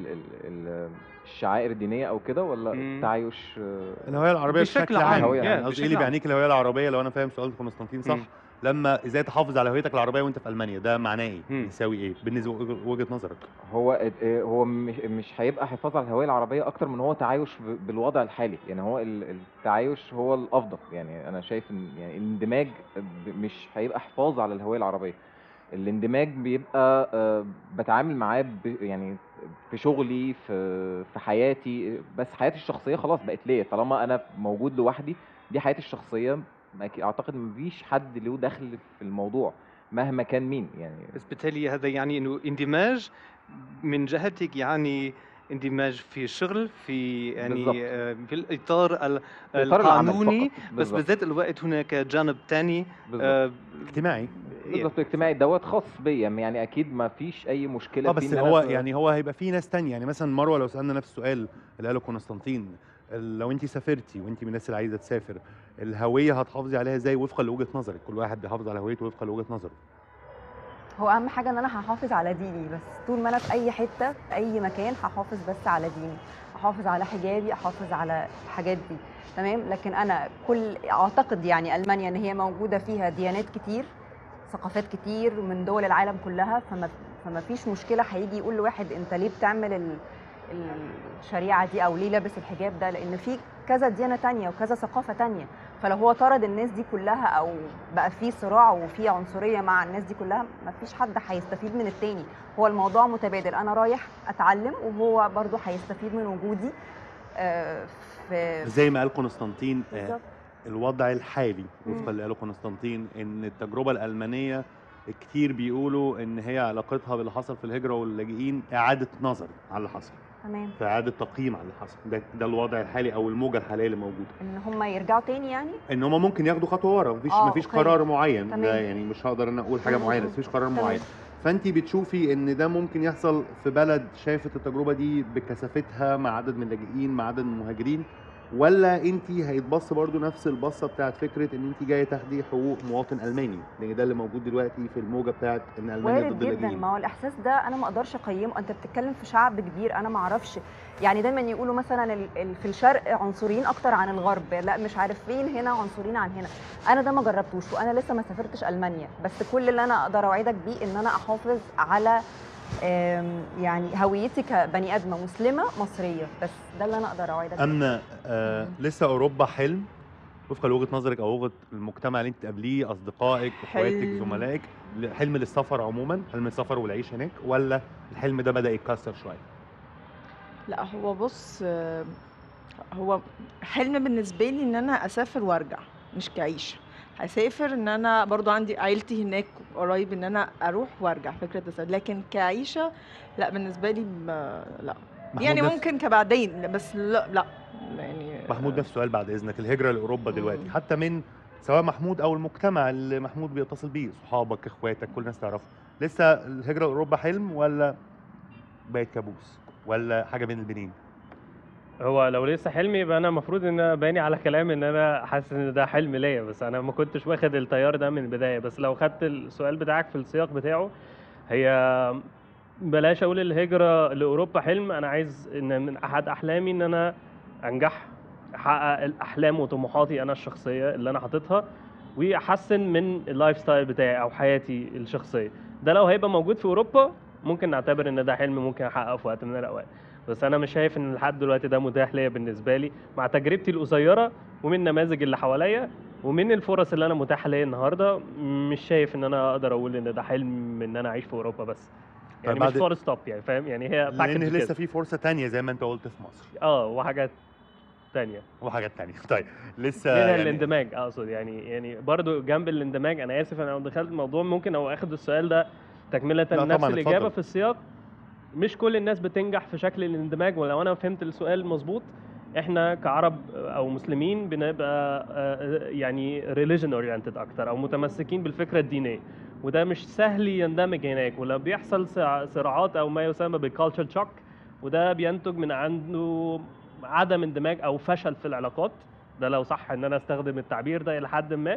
للشعائر الدينية أو كده، ولا تعايش الهوية العربية بشكل عام؟ يعني قصدي إيه اللي بيعنيك الهوية العربية لو أنا فاهم سؤال قسطنطين صح؟ لما ازاي تحافظ على هويتك العربيه وانت في المانيا، ده معناه ايه؟ يساوي ايه بالنسبه وجهه نظرك؟ هو مش هيبقى حفاظ على الهويه العربيه اكتر من هو تعايش بالوضع الحالي، يعني هو التعايش هو الافضل. يعني انا شايف ان يعني الاندماج مش هيبقى حفاظ على الهويه العربيه، الاندماج بيبقى بتعامل معاه يعني في شغلي في حياتي، بس حياتي الشخصيه خلاص بقت ليا طالما انا موجود لوحدي، دي حياتي الشخصيه. اعتقد مفيش حد له دخل في الموضوع مهما كان مين يعني. بس بالتالي هذا يعني انه اندماج من جهتك، يعني اندماج في الشغل، في يعني في الاطار القانوني، بس بذات الوقت هناك جانب ثاني اجتماعي. بالضبط، اجتماعي دوت خاص بيا، يعني اكيد ما فيش اي مشكله بس هو يعني هو هيبقى في ناس تانية، يعني مثلا مروه لو سالنا نفس السؤال اللي قاله قسطنطين، لو انت سافرتي وانت من الناس اللي عايزه تسافر، الهويه هتحافظي عليها ازاي وفقا لوجهه نظرك؟ كل واحد بيحافظ على هويته وفقا لوجهه نظره. هو اهم حاجه ان انا هحافظ على ديني، بس طول ما انا في اي حته في اي مكان هحافظ بس على ديني، احافظ على حجابي، احافظ على الحاجات دي تمام. لكن انا اعتقد يعني المانيا ان هي موجوده فيها ديانات كتير، ثقافات كتير من دول العالم كلها، فما فيش مشكله هيجي يقول لواحد انت ليه بتعمل الشريعه دي او ليه لابس الحجاب ده، لان في كذا ديانه تانية وكذا ثقافه تانية. فلو هو طرد الناس دي كلها او بقى في صراع وفي عنصريه مع الناس دي كلها، ما فيش حد هيستفيد من التاني. هو الموضوع متبادل، انا رايح اتعلم وهو برضو هيستفيد من وجودي. زي ما قال قسطنطين الوضع الحالي وفقا اللي قاله قسطنطين ان التجربه الالمانيه كتير بيقولوا ان هي علاقتها باللي حصل في الهجره واللاجئين اعاده نظر على اللي حصل، تمام، في اعاده تقييم على اللي حصل. ده الوضع الحالي او الموجه الحاليه اللي موجوده، ان هم يرجعوا تاني، يعني ان هم ممكن ياخدوا خطوه ورا. مفيش قرار معين. تمام. ده يعني مش هقدر انا اقول حاجه معينه، بس مفيش قرار معين. فانت بتشوفي ان ده ممكن يحصل في بلد شافت التجربه دي بكثافتها مع عدد من اللاجئين مع عدد من المهاجرين، ولا انت هيتبص برضو نفس البصه بتاعت فكره ان انت جايه تاخدي حقوق مواطن الماني، لان ده اللي موجود دلوقتي في الموجه بتاعت ان المانيا ضد اللاجئين؟ وارد جدا. ما هو الاحساس ده انا ما اقدرش اقيمه، انت بتتكلم في شعب كبير، انا ما اعرفش. يعني دايما يقولوا مثلا في الشرق عنصريين اكتر عن الغرب، لا مش عارف فين هنا عنصريين عن هنا. انا ده ما جربتوش وانا لسه ما سافرتش المانيا، بس كل اللي انا اقدر اوعدك بيه ان انا احافظ على يعني هويتي كبني ادمه مسلمه مصريه، بس ده اللي انا اقدر اوعدك. اما لسه اوروبا حلم وفقا لوجهه نظرك او وجهه المجتمع اللي انت تقابليه، اصدقائك، اخواتك، زملائك، حلم للسفر عموما، حلم السفر والعيش هناك، ولا الحلم ده بدا يتكسر شويه؟ لا هو بص، هو حلم بالنسبه لي ان انا اسافر وارجع، مش كعيشه. هسافر ان انا برضو عندي عيلتي هناك قريب، ان انا اروح وارجع فكره السفر. لكن كعيشه لا بالنسبه لي لا يعني ممكن كبعدين، بس لا يعني. محمود نفس السؤال بعد اذنك. الهجره لاوروبا دلوقتي حتى من سواء محمود او المجتمع اللي محمود بيتصل بيه، صحابك، اخواتك، كل الناس تعرفه، لسه الهجره لاوروبا حلم ولا بقت كابوس ولا حاجه بين البنين؟ هو لو لسه حلمي يبقى انا المفروض ان انا بايني على كلامي ان انا حاسس ان ده حلم ليا، بس انا ما كنتش واخد التيار ده من البدايه. بس لو خدت السؤال بتاعك في السياق بتاعه، هي بلاش اقول الهجره لاوروبا حلم. انا عايز ان من احد احلامي ان انا انجح، احقق الاحلام وطموحاتي انا الشخصيه اللي انا حاططها، واحسن من اللايف ستايل بتاعي او حياتي الشخصيه. ده لو هيبقى موجود في اوروبا ممكن نعتبر ان ده حلم ممكن احققه في وقت من الاوقات، بس انا مش شايف ان لحد دلوقتي ده متاح ليا بالنسبه لي، مع تجربتي القصيره ومن النماذج اللي حواليا ومن الفرص اللي انا متاحه ليا النهارده. مش شايف ان انا اقدر اقول ان ده حلم ان انا اعيش في اوروبا بس، يعني مش فور ستوب، يعني فاهم، يعني هي لان لسه في فرصه تانية زي ما انت قلت في مصر. وحاجات تانية. طيب لسه يعني الاندماج اقصد، يعني برضو جنب الاندماج، انا اسف انا لو دخلت الموضوع ممكن او اخد السؤال ده تكمله لا نفس طبعا الاجابه اتفضل. في السياق. مش كل الناس بتنجح في شكل الاندماج، ولو انا فهمت السؤال مظبوط، احنا كعرب او مسلمين بنبقى يعني religion oriented اكتر او متمسكين بالفكره الدينيه، وده مش سهل يندمج هناك، ولا بيحصل صراعات او ما يسمى بالكالتشر شوك، وده بينتج من عنده عدم اندماج او فشل في العلاقات. ده لو صح ان انا استخدم التعبير ده الى حد ما،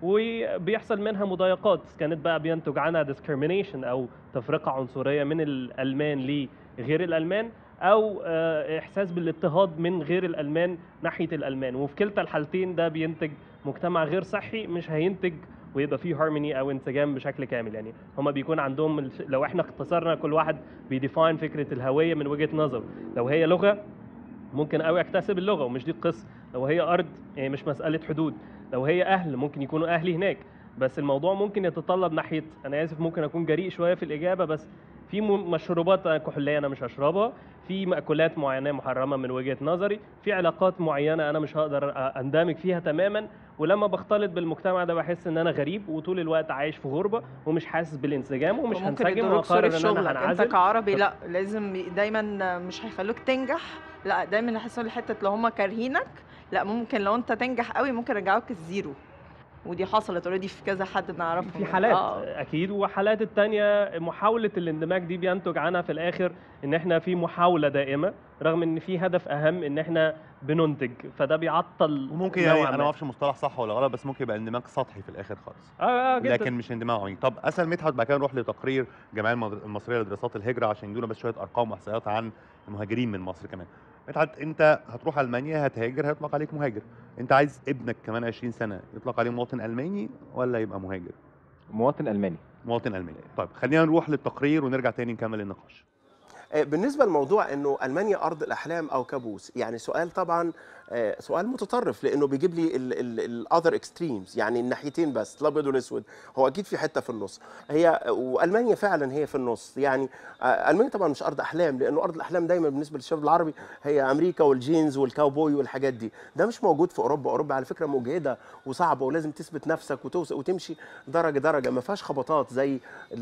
وبيحصل منها مضايقات كانت بقى بينتج عنها discrimination او تفرقه عنصريه من الالمان لغير الالمان، او احساس بالاضطهاد من غير الالمان ناحيه الالمان، وفي كلتا الحالتين ده بينتج مجتمع غير صحي، مش هينتج ويبقى فيه هارموني او انسجام بشكل كامل. يعني هما بيكون عندهم لو احنا اختصرنا كل واحد بيديفاين فكره الهويه من وجهه نظره. لو هي لغه ممكن قوي اكتسب اللغه ومش دي القصه، لو هي ارض يعني مش مساله حدود، لو هي اهل ممكن يكونوا اهلي هناك، بس الموضوع ممكن يتطلب ناحيه، انا اسف ممكن اكون جريء شويه في الاجابه، بس في مشروبات كحوليه انا مش هشربها، في مأكولات معينه محرمه من وجهه نظري، في علاقات معينه انا مش هقدر اندمج فيها تماما، ولما بختلط بالمجتمع ده بحس ان انا غريب وطول الوقت عايش في غربه ومش حاسس بالانسجام ومش ممكن هنسجم يضروك سوري واقرر في ان انا شغلك. انت هنعزل. كعربي لا لازم دايما مش هيخلوك تنجح، لا دايما يحسوا الحته لو هم كارهينك، لا ممكن لو انت تنجح قوي ممكن يرجعوك الزيرو، ودي حصلت اوريدي في كذا حد نعرفهم. في حالات اكيد، وحالات التانية محاوله الاندماج دي بينتج عنها في الاخر ان احنا في محاوله دائمه رغم ان في هدف اهم ان احنا بننتج، فده بيعطل. وممكن يعني انا ما اعرفش المصطلح صح ولا غلط، بس ممكن يبقى اندماج سطحي في الاخر خالص. جدا. لكن مش اندماج عميق. طب اسال مدحت، بعد كده نروح لتقرير الجمعيه المصريه لدراسات الهجره عشان يدونا بس شويه ارقام واحصائيات عن المهاجرين من مصر كمان. مدحت، انت هتروح المانيا هتهاجر، هيطلق عليك مهاجر، انت عايز ابنك كمان 20 سنه يطلق عليه مواطن الماني ولا يبقى مهاجر؟ مواطن الماني. مواطن الماني. طيب خلينا نروح للتقرير ونرجع تاني نكمل النقاش. بالنسبه للموضوع انه المانيا ارض الاحلام او كابوس، يعني سؤال طبعا سؤال متطرف، لانه بيجيب لي الاذر اكستريمز، يعني الناحيتين بس الابيض والاسود، هو اكيد في حته في النص. هي والمانيا فعلا هي في النص، يعني المانيا طبعا مش ارض احلام، لانه ارض الاحلام دايما بالنسبه للشباب العربي هي امريكا والجينز والكاوبوي والحاجات دي، ده مش موجود في اوروبا. اوروبا على فكره مجهده وصعبه ولازم تثبت نفسك وتمشي درجه درجه، ما فيهاش خبطات زي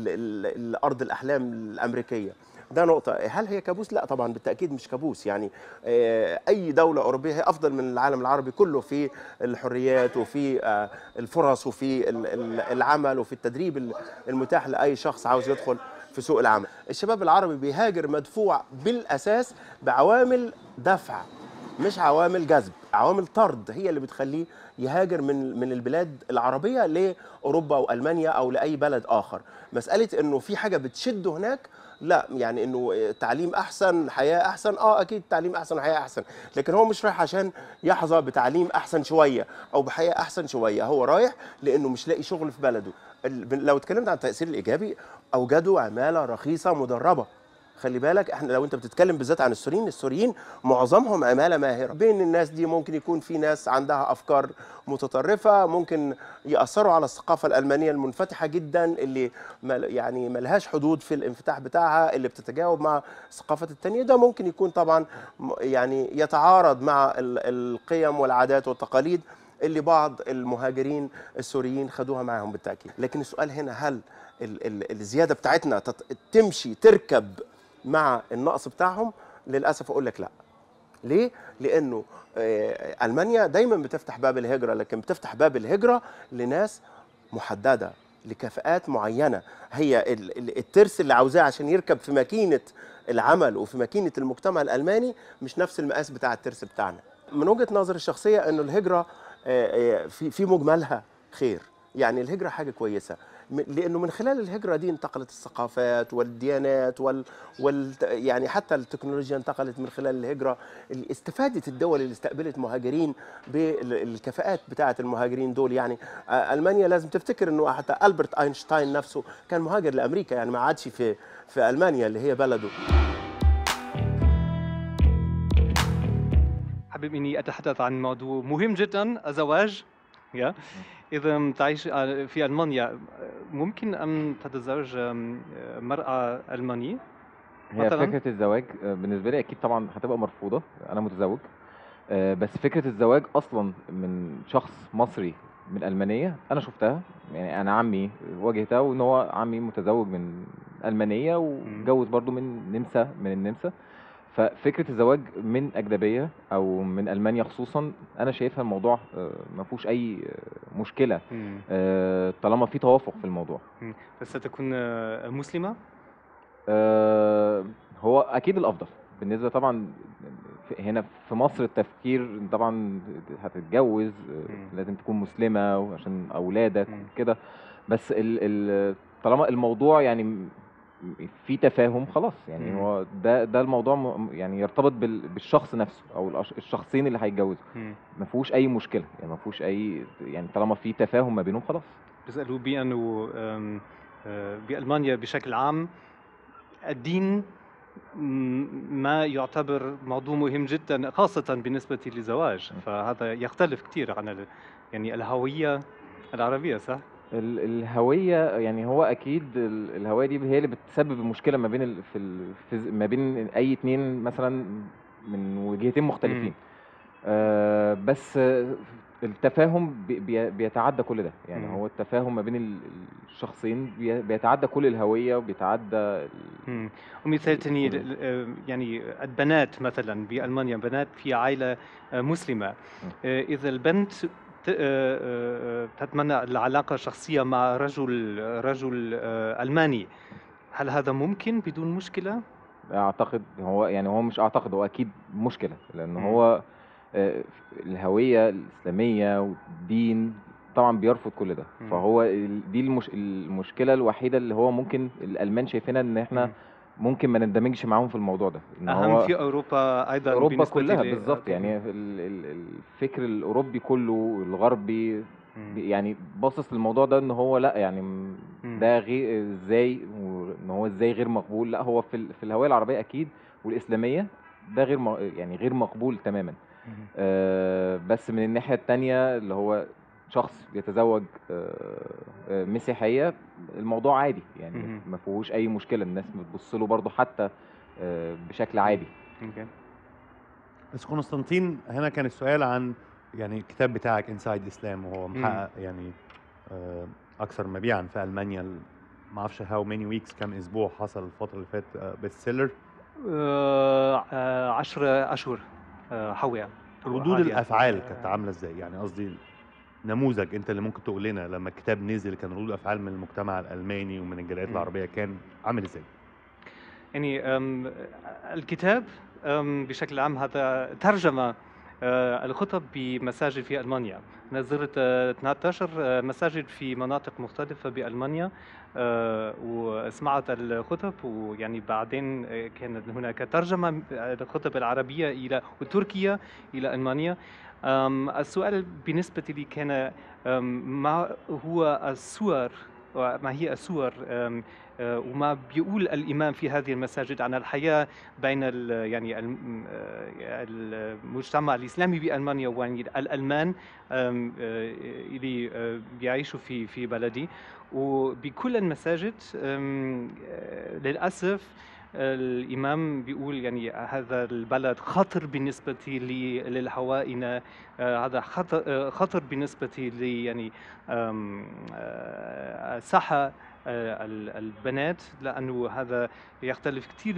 الارض الاحلام الامريكيه. ده نقطة. هل هي كابوس؟ لا طبعا بالتأكيد مش كابوس، يعني أي دولة أوروبية هي أفضل من العالم العربي كله في الحريات وفي الفرص وفي العمل وفي التدريب المتاح لأي شخص عاوز يدخل في سوق العمل. الشباب العربي بيهاجر مدفوع بالأساس بعوامل دفع مش عوامل جذب، عوامل طرد هي اللي بتخليه يهاجر من البلاد العربية لأوروبا أو ألمانيا أو لأي بلد آخر. مسألة إنه في حاجة بتشده هناك، لا، يعني انه تعليم احسن، حياه احسن، اكيد تعليم احسن وحياه احسن، لكن هو مش رايح عشان يحظى بتعليم احسن شويه او بحياه احسن شويه، هو رايح لانه مش لاقي شغل في بلده. لو اتكلمت عن التاثير الايجابي، اوجدوا عماله رخيصه مدربه. خلي بالك احنا لو انت بتتكلم بالذات عن السوريين معظمهم عماله ماهره. بين الناس دي ممكن يكون في ناس عندها افكار متطرفه، ممكن ياثروا على الثقافه الالمانيه المنفتحه جدا اللي يعني ملهاش حدود في الانفتاح بتاعها، اللي بتتجاوب مع الثقافات التانية. ده ممكن يكون طبعا يعني يتعارض مع القيم والعادات والتقاليد اللي بعض المهاجرين السوريين خدوها معهم بالتاكيد. لكن السؤال هنا، هل الزياده بتاعتنا تمشي تركب مع النقص بتاعهم؟ للاسف اقول لك لا. ليه؟ لانه المانيا دايما بتفتح باب الهجره، لكن بتفتح باب الهجره لناس محدده، لكفاءات معينه، هي الترس اللي عاوزاه عشان يركب في ماكينه العمل وفي ماكينه المجتمع الالماني مش نفس المقاس بتاع الترس بتاعنا. من وجهه نظري الشخصيه انه الهجره في مجملها خير، يعني الهجره حاجه كويسه، لانه من خلال الهجره دي انتقلت الثقافات والديانات يعني حتى التكنولوجيا انتقلت من خلال الهجره. استفادت الدول اللي استقبلت مهاجرين بالكفاءات بتاعه المهاجرين دول. يعني المانيا لازم تفتكر انه حتى البرت اينشتاين نفسه كان مهاجر لامريكا، يعني ما عادش في المانيا اللي هي بلده. حابب اني اتحدث عن موضوع مهم جدا، الزواج. إذا تعيش في ألمانيا ممكن أن تتزوج مرأة ألمانية؟ هي مثلاً فكرة الزواج بالنسبة لي أكيد طبعا هتبقى مرفوضة، أنا متزوج، بس فكرة الزواج أصلا من شخص مصري من ألمانية أنا شفتها، يعني أنا عمي واجهتها، وإن هو عمي متزوج من ألمانية واتجوز برضو من النمسا. ففكرة الزواج من أجنبية أو من ألمانيا خصوصا أنا شايفها الموضوع ما فيهوش أي مشكلة طالما في توافق في الموضوع. بس ستكون مسلمة؟ هو أكيد الأفضل بالنسبة طبعا هنا في مصر التفكير طبعا هتتجوز لازم تكون مسلمة وعشان أولادك كده، بس طالما الموضوع يعني في تفاهم خلاص، يعني هو ده الموضوع يعني يرتبط بالشخص نفسه او الشخصين اللي هيتجوزوا، ما فيهوش اي مشكله، يعني ما فيهوش اي، يعني طالما في تفاهم ما بينهم خلاص. بيسألوا بأنه بألمانيا بشكل عام الدين ما يعتبر موضوع مهم جدا خاصة بالنسبة للزواج، فهذا يختلف كثير عن يعني الهوية العربية، صح؟ الهوية يعني هو أكيد الهوية دي هي اللي بتسبب المشكلة ما بين ما بين أي اتنين مثلا من وجهتين مختلفين. بس التفاهم بيتعدى كل ده، يعني هو التفاهم ما بين الشخصين بيتعدى كل الهوية وبيتعدى ومثال تاني يعني البنات مثلا بألمانيا، بنات في عائلة مسلمة، إذا البنت تتمنى العلاقة الشخصية مع رجل ألماني، هل هذا ممكن بدون مشكلة؟ أعتقد هو مش أعتقد، هو أكيد مشكلة، لأن هو الهوية الإسلامية والدين طبعا بيرفض كل ده. فهو دي المشكلة الوحيدة اللي هو ممكن الألمان شايفينها إن إحنا ممكن ما نندمجش معاهم في الموضوع ده. أهم في أوروبا أيضا، أوروبا كلها بالظبط، يعني الفكر الأوروبي كله الغربي يعني باصص للموضوع ده ان هو لا، يعني ده غير ازاي، وان هو ازاي غير مقبول. لا، هو في الهوية العربية أكيد والإسلامية ده يعني غير مقبول تماما. بس من الناحية التانية اللي هو شخص يتزوج مسيحية، الموضوع عادي، يعني ما فيهوش أي مشكلة، الناس بتبص له برضه حتى بشكل عادي. بس قسطنطين هنا كان السؤال عن يعني الكتاب بتاعك انسايد اسلام، وهو محقق يعني أكثر مبيعا في ألمانيا، ما اعرفش هاو ماني ويكس، كم أسبوع حصل الفترة اللي فاتت بيست سيلر؟ 10 أشهر حوالي. ردود الافعال كانت عامله ازاي؟ يعني قصدي نموذج انت اللي ممكن تقول لنا لما الكتاب نزل كان ردود افعال من المجتمع الالماني ومن الجاليات العربيه كان عامل ازاي؟ يعني الكتاب بشكل عام هذا ترجمه الخطب بمساجد في ألمانيا. أنا زرت 12 مساجد في مناطق مختلفة بألمانيا وسمعت الخطب، ويعني بعدين كانت هناك ترجمة الخطب العربية إلى والتركية إلى ألمانيا. السؤال بالنسبة لي كان ما هو الصور وما هي الصور وما بيقول الإمام في هذه المساجد عن الحياة بين يعني المجتمع الإسلامي بألمانيا والألمان اللي بيعيشوا في بلدي. وبكل المساجد للأسف الإمام بيقول يعني هذا البلد خطر بالنسبة للهوائنا، هذا خطر بالنسبة لي يعني صحة البنات، لأنه هذا يختلف كثير.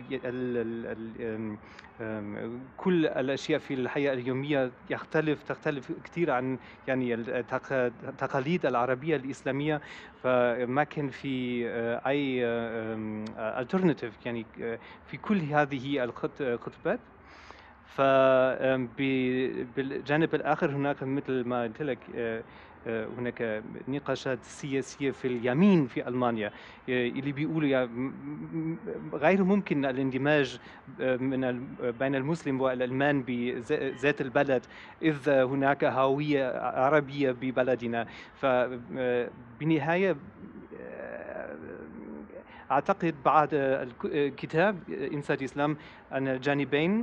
كل الأشياء في الحياة اليومية تختلف كثير عن يعني التقاليد العربية الإسلامية، فما كان في أي alternative يعني في كل هذه الخطبات. فبالجانب الآخر هناك مثل ما قلت لك هناك نقاشات سياسية في اليمين في ألمانيا اللي بيقولوا غير ممكن الاندماج بين المسلم والألمان بذات البلد إذ هناك هوية عربية ببلدنا. فبالنهاية أعتقد بعد الكتاب إنسايد إسلام أن الجانبين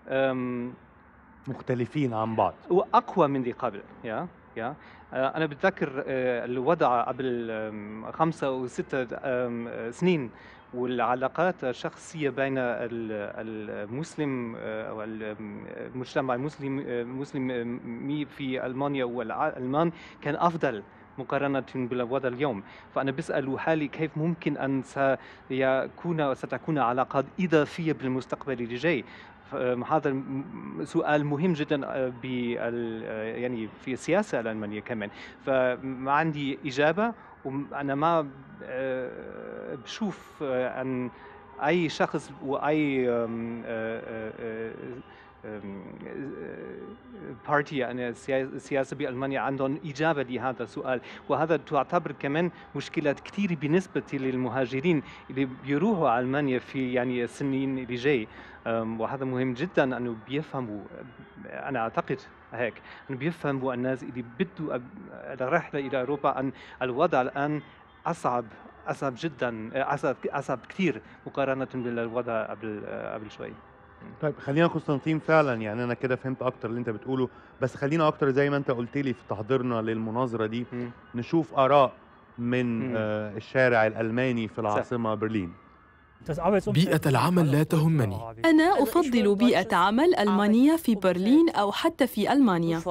مختلفين عن بعض وأقوى من ذي قبل. أنا بتذكر الوضع قبل 5 أو 6 سنين والعلاقات الشخصية بين المسلم أو المجتمع المسلمي في ألمانيا والألمان كان أفضل مقارنة بالوضع اليوم. فأنا بسأل حالي كيف ممكن أن ستكون علاقات إضافية بالمستقبل اللي جاي. هذا سؤال مهم جدا يعني في السياسة الألمانية كمان. فما عندي إجابة، وأنا ما بشوف أن أي شخص وأي بارتي يعني السياسة بألمانيا عندهم إجابة لهذا السؤال. وهذا تعتبر كمان مشكلة كثير بالنسبة للمهاجرين اللي بيروحوا على ألمانيا في يعني السنين اللي جاي. وهذا مهم جدا أنه بيفهموا، أنا أعتقد هيك، أنه بيفهموا الناس اللي بدوا الرحلة إلى أوروبا أن الوضع الآن أصعب جدا، أصعب كثير مقارنة بالوضع قبل شوي. طيب خلينا قسطنطين، فعلا يعني انا كده فهمت اكتر اللي انت بتقوله، بس خلينا اكتر زي ما انت قلت لي في تحضيرنا للمناظره دي نشوف اراء من الشارع الالماني في العاصمه برلين. بيئة العمل لا تهمني. أنا أفضل بيئة عمل ألمانية في برلين أو حتى في ألمانيا.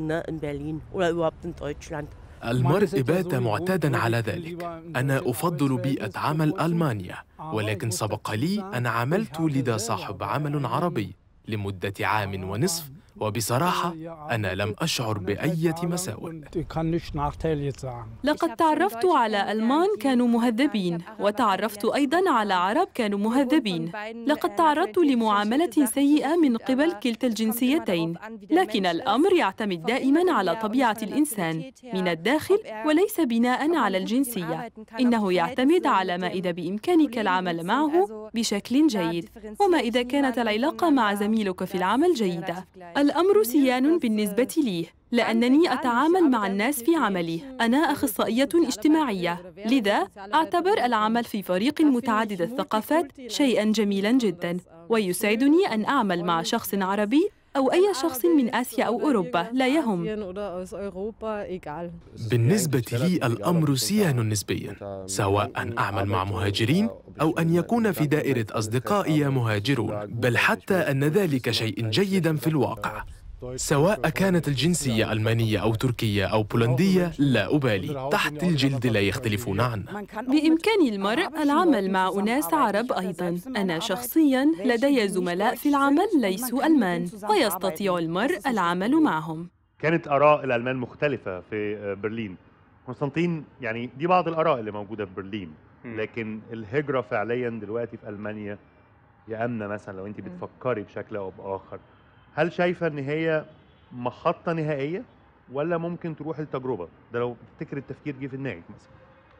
المرء بات معتادا على ذلك. أنا أفضل بيئة عمل ألمانيا، ولكن سبق لي أن عملت لدى صاحب عمل عربي لمدة عام ونصف، وبصراحة أنا لم أشعر بأي مساوئ. لقد تعرفت على ألمان كانوا مهذبين، وتعرفت أيضاً على عرب كانوا مهذبين. لقد تعرضت لمعاملة سيئة من قبل كلتا الجنسيتين، لكن الأمر يعتمد دائماً على طبيعة الإنسان من الداخل وليس بناءً على الجنسية. إنه يعتمد على ما إذا بإمكانك العمل معه بشكل جيد، وما إذا كانت العلاقة مع زميلك في العمل جيدة. الأمر سيان بالنسبة لي، لأنني أتعامل مع الناس في عملي. أنا أخصائية اجتماعية، لذا أعتبر العمل في فريق متعدد الثقافات شيئاً جميلاً جداً، ويسعدني أن أعمل مع شخص عربي أو أي شخص من آسيا أو أوروبا، لا يهم. بالنسبة لي الأمر سيان نسبياً، سواء أن أعمل مع مهاجرين أو أن يكون في دائرة أصدقائي مهاجرون، بل حتى أن ذلك شيء جيداً في الواقع. سواء كانت الجنسية ألمانية أو تركية أو بولندية لا أبالي، تحت الجلد لا يختلفون عنه. بإمكان المرء العمل مع أناس عرب أيضاً. أنا شخصياً لدي زملاء في العمل ليسوا ألمان، ويستطيع المرء العمل معهم. كانت آراء الألمان مختلفة في برلين. قسطنطين، يعني دي بعض الآراء اللي موجودة في برلين، لكن الهجرة فعلياً دلوقتي في ألمانيا يا أمنة مثلاً لو أنت بتفكري بشكل أو بآخر، هل شايفة إن هي محطة نهائية ولا ممكن تروح التجربة؟ ده لو تفتكر التفكير جه في دماغك مثلا.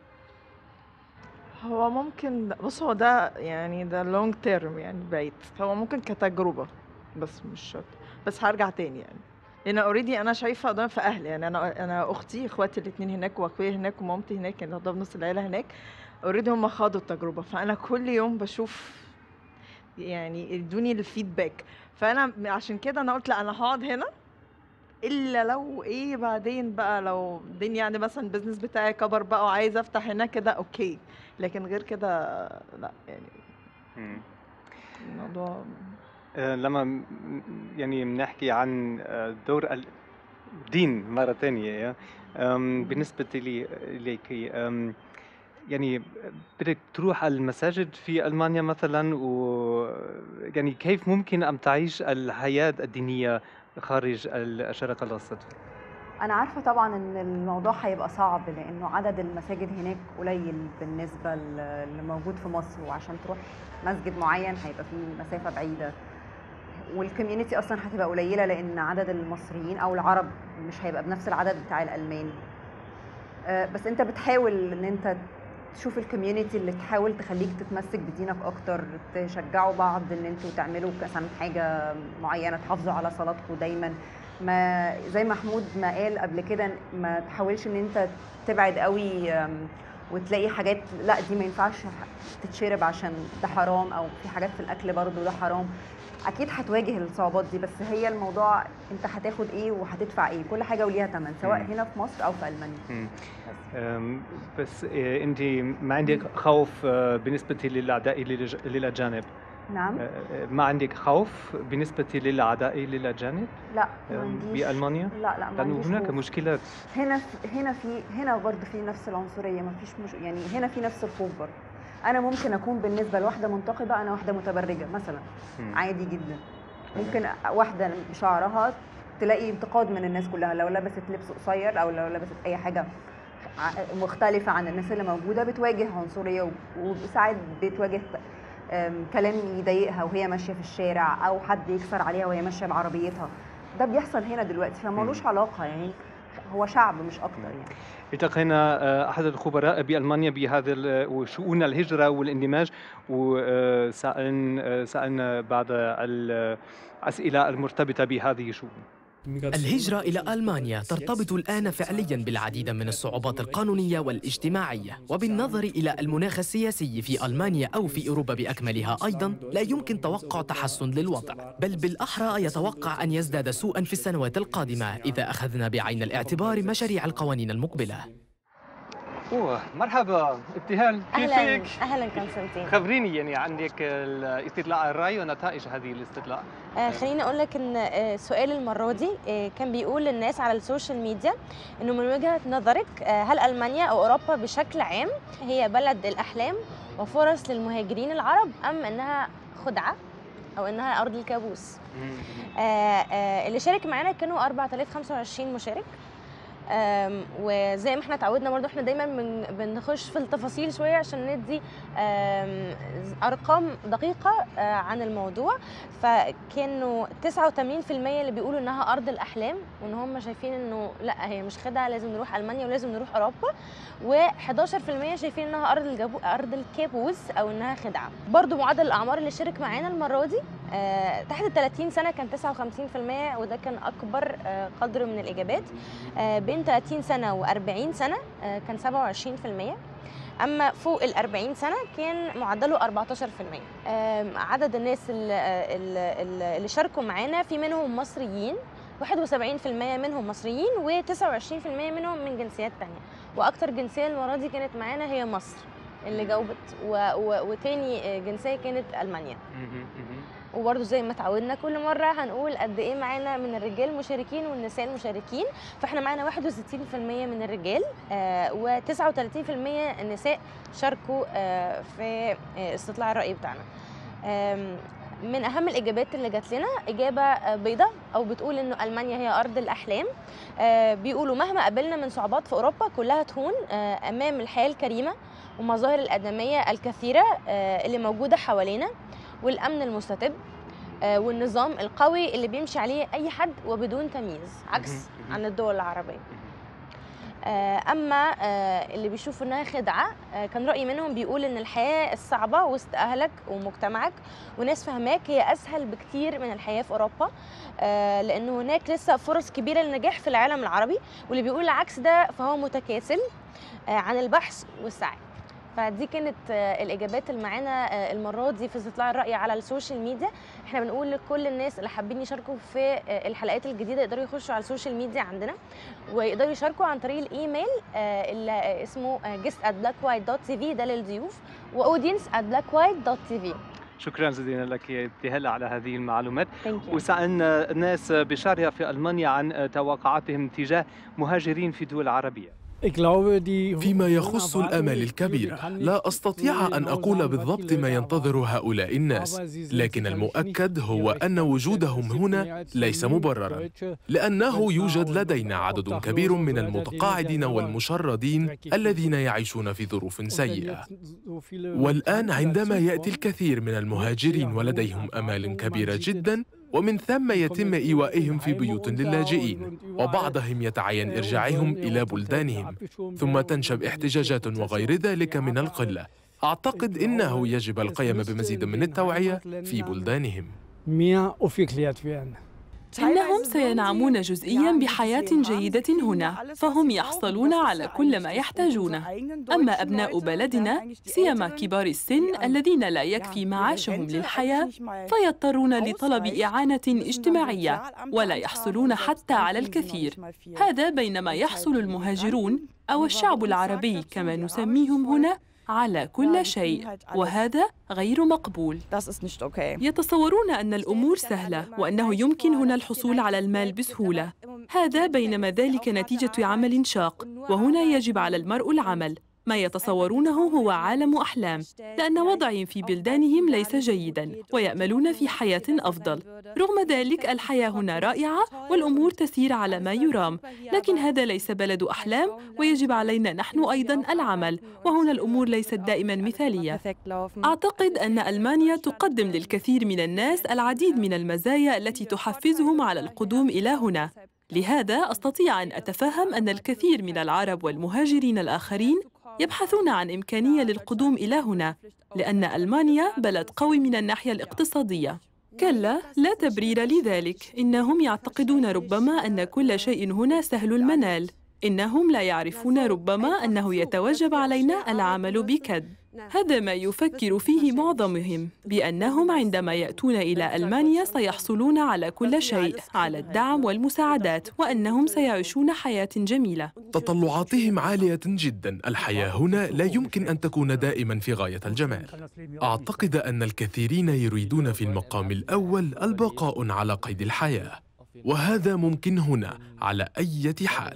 هو ممكن، بص هو ده يعني ده لونج تيرم يعني بعيد، هو ممكن كتجربة بس مش شرط، بس هرجع تاني يعني. لأن اوريدي أنا شايفة ده في أهلي، يعني أنا أختي إخواتي الاتنين هناك وأخويا هناك ومامتي هناك، يعني ده بنص العيلة هناك اوريدي هم خاضوا التجربة، فأنا كل يوم بشوف يعني ادوني الفيدباك. فانا عشان كده انا قلت لا انا هقعد هنا الا لو ايه بعدين بقى، لو الدنيا يعني مثلا البيزنس بتاعي كبر بقى وعايز افتح هناك كده اوكي، لكن غير كده لا يعني الموضوع. لما يعني بنحكي عن دور الدين مرة ثانية، بالنسبة ليك يعني بدك تروح على المساجد في ألمانيا مثلا، يعني كيف ممكن أن تعيش الحياة الدينية خارج الشرق الأوسط؟ أنا عارفة طبعا إن الموضوع هيبقى صعب لأنه عدد المساجد هناك قليل بالنسبة اللي موجود في مصر، وعشان تروح مسجد معين هيبقى فيه مسافة بعيدة، والكوميونتي أصلا هتبقى قليلة لأن عدد المصريين أو العرب مش هيبقى بنفس العدد بتاع الألمان. بس أنت بتحاول إن أنت تشوف الكوميونتي اللي تحاول تخليك تتمسك بدينك اكتر، تشجعوا بعض ان انتوا تعملوا مثلا حاجه معينه، تحافظوا على صلاتكم دايما، ما زي محمود ما قال قبل كده ما تحاولش ان انت تبعد قوي وتلاقي حاجات لا دي ما ينفعش تتشرب عشان ده حرام، او في حاجات في الاكل برضو ده حرام. اكيد هتواجه الصعوبات دي، بس هي الموضوع انت هتاخد ايه وهتدفع ايه، كل حاجه وليها ثمن سواء هنا في مصر او في المانيا. بس انت ما عندك خوف بالنسبه للاعداء للاجانب؟ نعم. ما عندك خوف بالنسبه للاعداء للاجانب؟ لا ما عنديش. بألمانيا؟ لا ما لانه عنديش هناك خوف. مشكلات. هنا برضه في نفس العنصريه، ما فيش يعني هنا في نفس الخوف برضه. انا ممكن اكون بالنسبه لواحده منتقبه انا واحده متبرجه مثلا، عادي جدا. ممكن واحده شعرها تلاقي انتقاد من الناس كلها لو لبست لبس قصير او لو لبست اي حاجه مختلفه عن الناس اللي موجوده، بتواجه عنصريه وساعات بتواجه كلام يضايقها وهي ماشيه في الشارع، او حد يكسر عليها وهي ماشيه بعربيتها. ده بيحصل هنا دلوقتي، فمالوش علاقه يعني، هو شعب مش اكتر يعني. التقينا احد الخبراء بالمانيا بهذا وشؤون الهجره والاندماج، وسالنا بعض الاسئله المرتبطه بهذه الشؤون. الهجرة إلى ألمانيا ترتبط الآن فعلياً بالعديد من الصعوبات القانونية والاجتماعية، وبالنظر إلى المناخ السياسي في ألمانيا أو في أوروبا بأكملها أيضاً لا يمكن توقع تحسن للوضع، بل بالأحرى يتوقع أن يزداد سوءاً في السنوات القادمة إذا أخذنا بعين الاعتبار مشاريع القوانين المقبلة. مرحبا ابتهال، كيفك؟ اهلا كونستانتين. خبريني يعني عندك استطلاع الراي ونتائج هذه الاستطلاع. خليني اقول لك ان سؤال المره دي كان بيقول للناس على السوشيال ميديا انه من وجهه نظرك هل المانيا او اوروبا بشكل عام هي بلد الاحلام وفرص للمهاجرين العرب ام انها خدعه او انها ارض الكابوس؟ اللي شارك معانا كانوا 4025 مشارك. وزي ما احنا اتعودنا برضو احنا دايما بنخش في التفاصيل شويه عشان ندي ارقام دقيقه عن الموضوع. فكانوا 89% اللي بيقولوا انها ارض الاحلام وان هم شايفين انه لا هي مش خدعه، لازم نروح المانيا ولازم نروح اوروبا، و11% شايفين انها ارض الكابوس او انها خدعه. برضو معدل الاعمار اللي شارك معانا المره دي تحت ال 30 سنه كان 59%، وده كان اكبر قدر من الاجابات. بين 30 سنه و40 سنه كان 27%. اما فوق ال 40 سنه كان معدله 14%. عدد الناس اللي شاركوا معانا في منهم مصريين، 71% منهم مصريين و29% منهم من جنسيات تانية، واكتر جنسيه المره دي كانت معانا هي مصر اللي جاوبت، وتاني جنسيه كانت المانيا. وبرضه زي ما اتعودنا كل مره هنقول قد ايه معانا من الرجال مشاركين والنساء المشاركين. فاحنا معانا 61% من الرجال و39% النساء شاركوا في استطلاع الرأي بتاعنا. من اهم الاجابات اللي جات لنا اجابه بيضه او بتقول انه المانيا هي ارض الاحلام. بيقولوا مهما قابلنا من صعوبات في اوروبا كلها تهون امام الحياه الكريمه ومظاهر الادميه الكثيره اللي موجوده حوالينا، والامن المستتب والنظام القوي اللي بيمشي عليه اي حد وبدون تمييز، عكس عن الدول العربيه. اما اللي بيشوفوا انها خدعه كان راي منهم بيقول ان الحياه الصعبه وسط اهلك ومجتمعك وناس فهماك هي اسهل بكتير من الحياه في اوروبا، لانه هناك لسه فرص كبيره للنجاح في العالم العربي، واللي بيقول العكس ده فهو متكاسل عن البحث والسعي. فدي كانت الاجابات اللي معانا المره دي في استطلاع الراي على السوشيال ميديا. احنا بنقول لكل الناس اللي حابين يشاركوا في الحلقات الجديده يقدروا يخشوا على السوشيال ميديا عندنا ويقدروا يشاركوا عن طريق الايميل اللي اسمه guest@blackwhite.tv ده للضيوف، وaudience@blackwhite.tv. شكرا جزيلا لك يا ابتهال على هذه المعلومات. وسألنا الناس بشارها في ألمانيا عن توقعاتهم تجاه مهاجرين في دول عربية. فيما يخص الآمال الكبيرة لا أستطيع أن أقول بالضبط ما ينتظر هؤلاء الناس، لكن المؤكد هو أن وجودهم هنا ليس مبرراً، لأنه يوجد لدينا عدد كبير من المتقاعدين والمشردين الذين يعيشون في ظروف سيئة. والآن عندما يأتي الكثير من المهاجرين ولديهم آمال كبيرة جداً، ومن ثم يتم إيوائهم في بيوت للاجئين، وبعضهم يتعين إرجاعهم إلى بلدانهم، ثم تنشب احتجاجات وغير ذلك من القلة. أعتقد إنه يجب القيام بمزيد من التوعية في بلدانهم. إنهم سينعمون جزئياً بحياة جيدة هنا، فهم يحصلون على كل ما يحتاجونه. أما أبناء بلدنا، سيما كبار السن الذين لا يكفي معاشهم للحياة، فيضطرون لطلب إعانة اجتماعية ولا يحصلون حتى على الكثير. هذا بينما يحصل المهاجرون أو الشعب العربي كما نسميهم هنا على كل شيء، وهذا غير مقبول. يتصورون أن الأمور سهلة وأنه يمكن هنا الحصول على المال بسهولة، هذا بينما ذلك نتيجة عمل شاق، وهنا يجب على المرء العمل. ما يتصورونه هو عالم أحلام، لأن وضعهم في بلدانهم ليس جيداً ويأملون في حياة أفضل. رغم ذلك الحياة هنا رائعة والأمور تسير على ما يرام، لكن هذا ليس بلد أحلام، ويجب علينا نحن أيضاً العمل، وهنا الأمور ليست دائماً مثالية. أعتقد أن ألمانيا تقدم للكثير من الناس العديد من المزايا التي تحفزهم على القدوم إلى هنا. لهذا أستطيع أن أتفهم أن الكثير من العرب والمهاجرين الآخرين يبحثون عن إمكانية للقدوم إلى هنا، لأن ألمانيا بلد قوي من الناحية الاقتصادية. كلا، لا تبرير لذلك. إنهم يعتقدون ربما أن كل شيء هنا سهل المنال. إنهم لا يعرفون ربما أنه يتوجب علينا العمل بكد. هذا ما يفكر فيه معظمهم، بأنهم عندما يأتون إلى ألمانيا سيحصلون على كل شيء، على الدعم والمساعدات، وأنهم سيعيشون حياة جميلة. تطلعاتهم عالية جدا. الحياة هنا لا يمكن أن تكون دائما في غاية الجمال. أعتقد أن الكثيرين يريدون في المقام الأول البقاء على قيد الحياة، وهذا ممكن هنا على أي حال.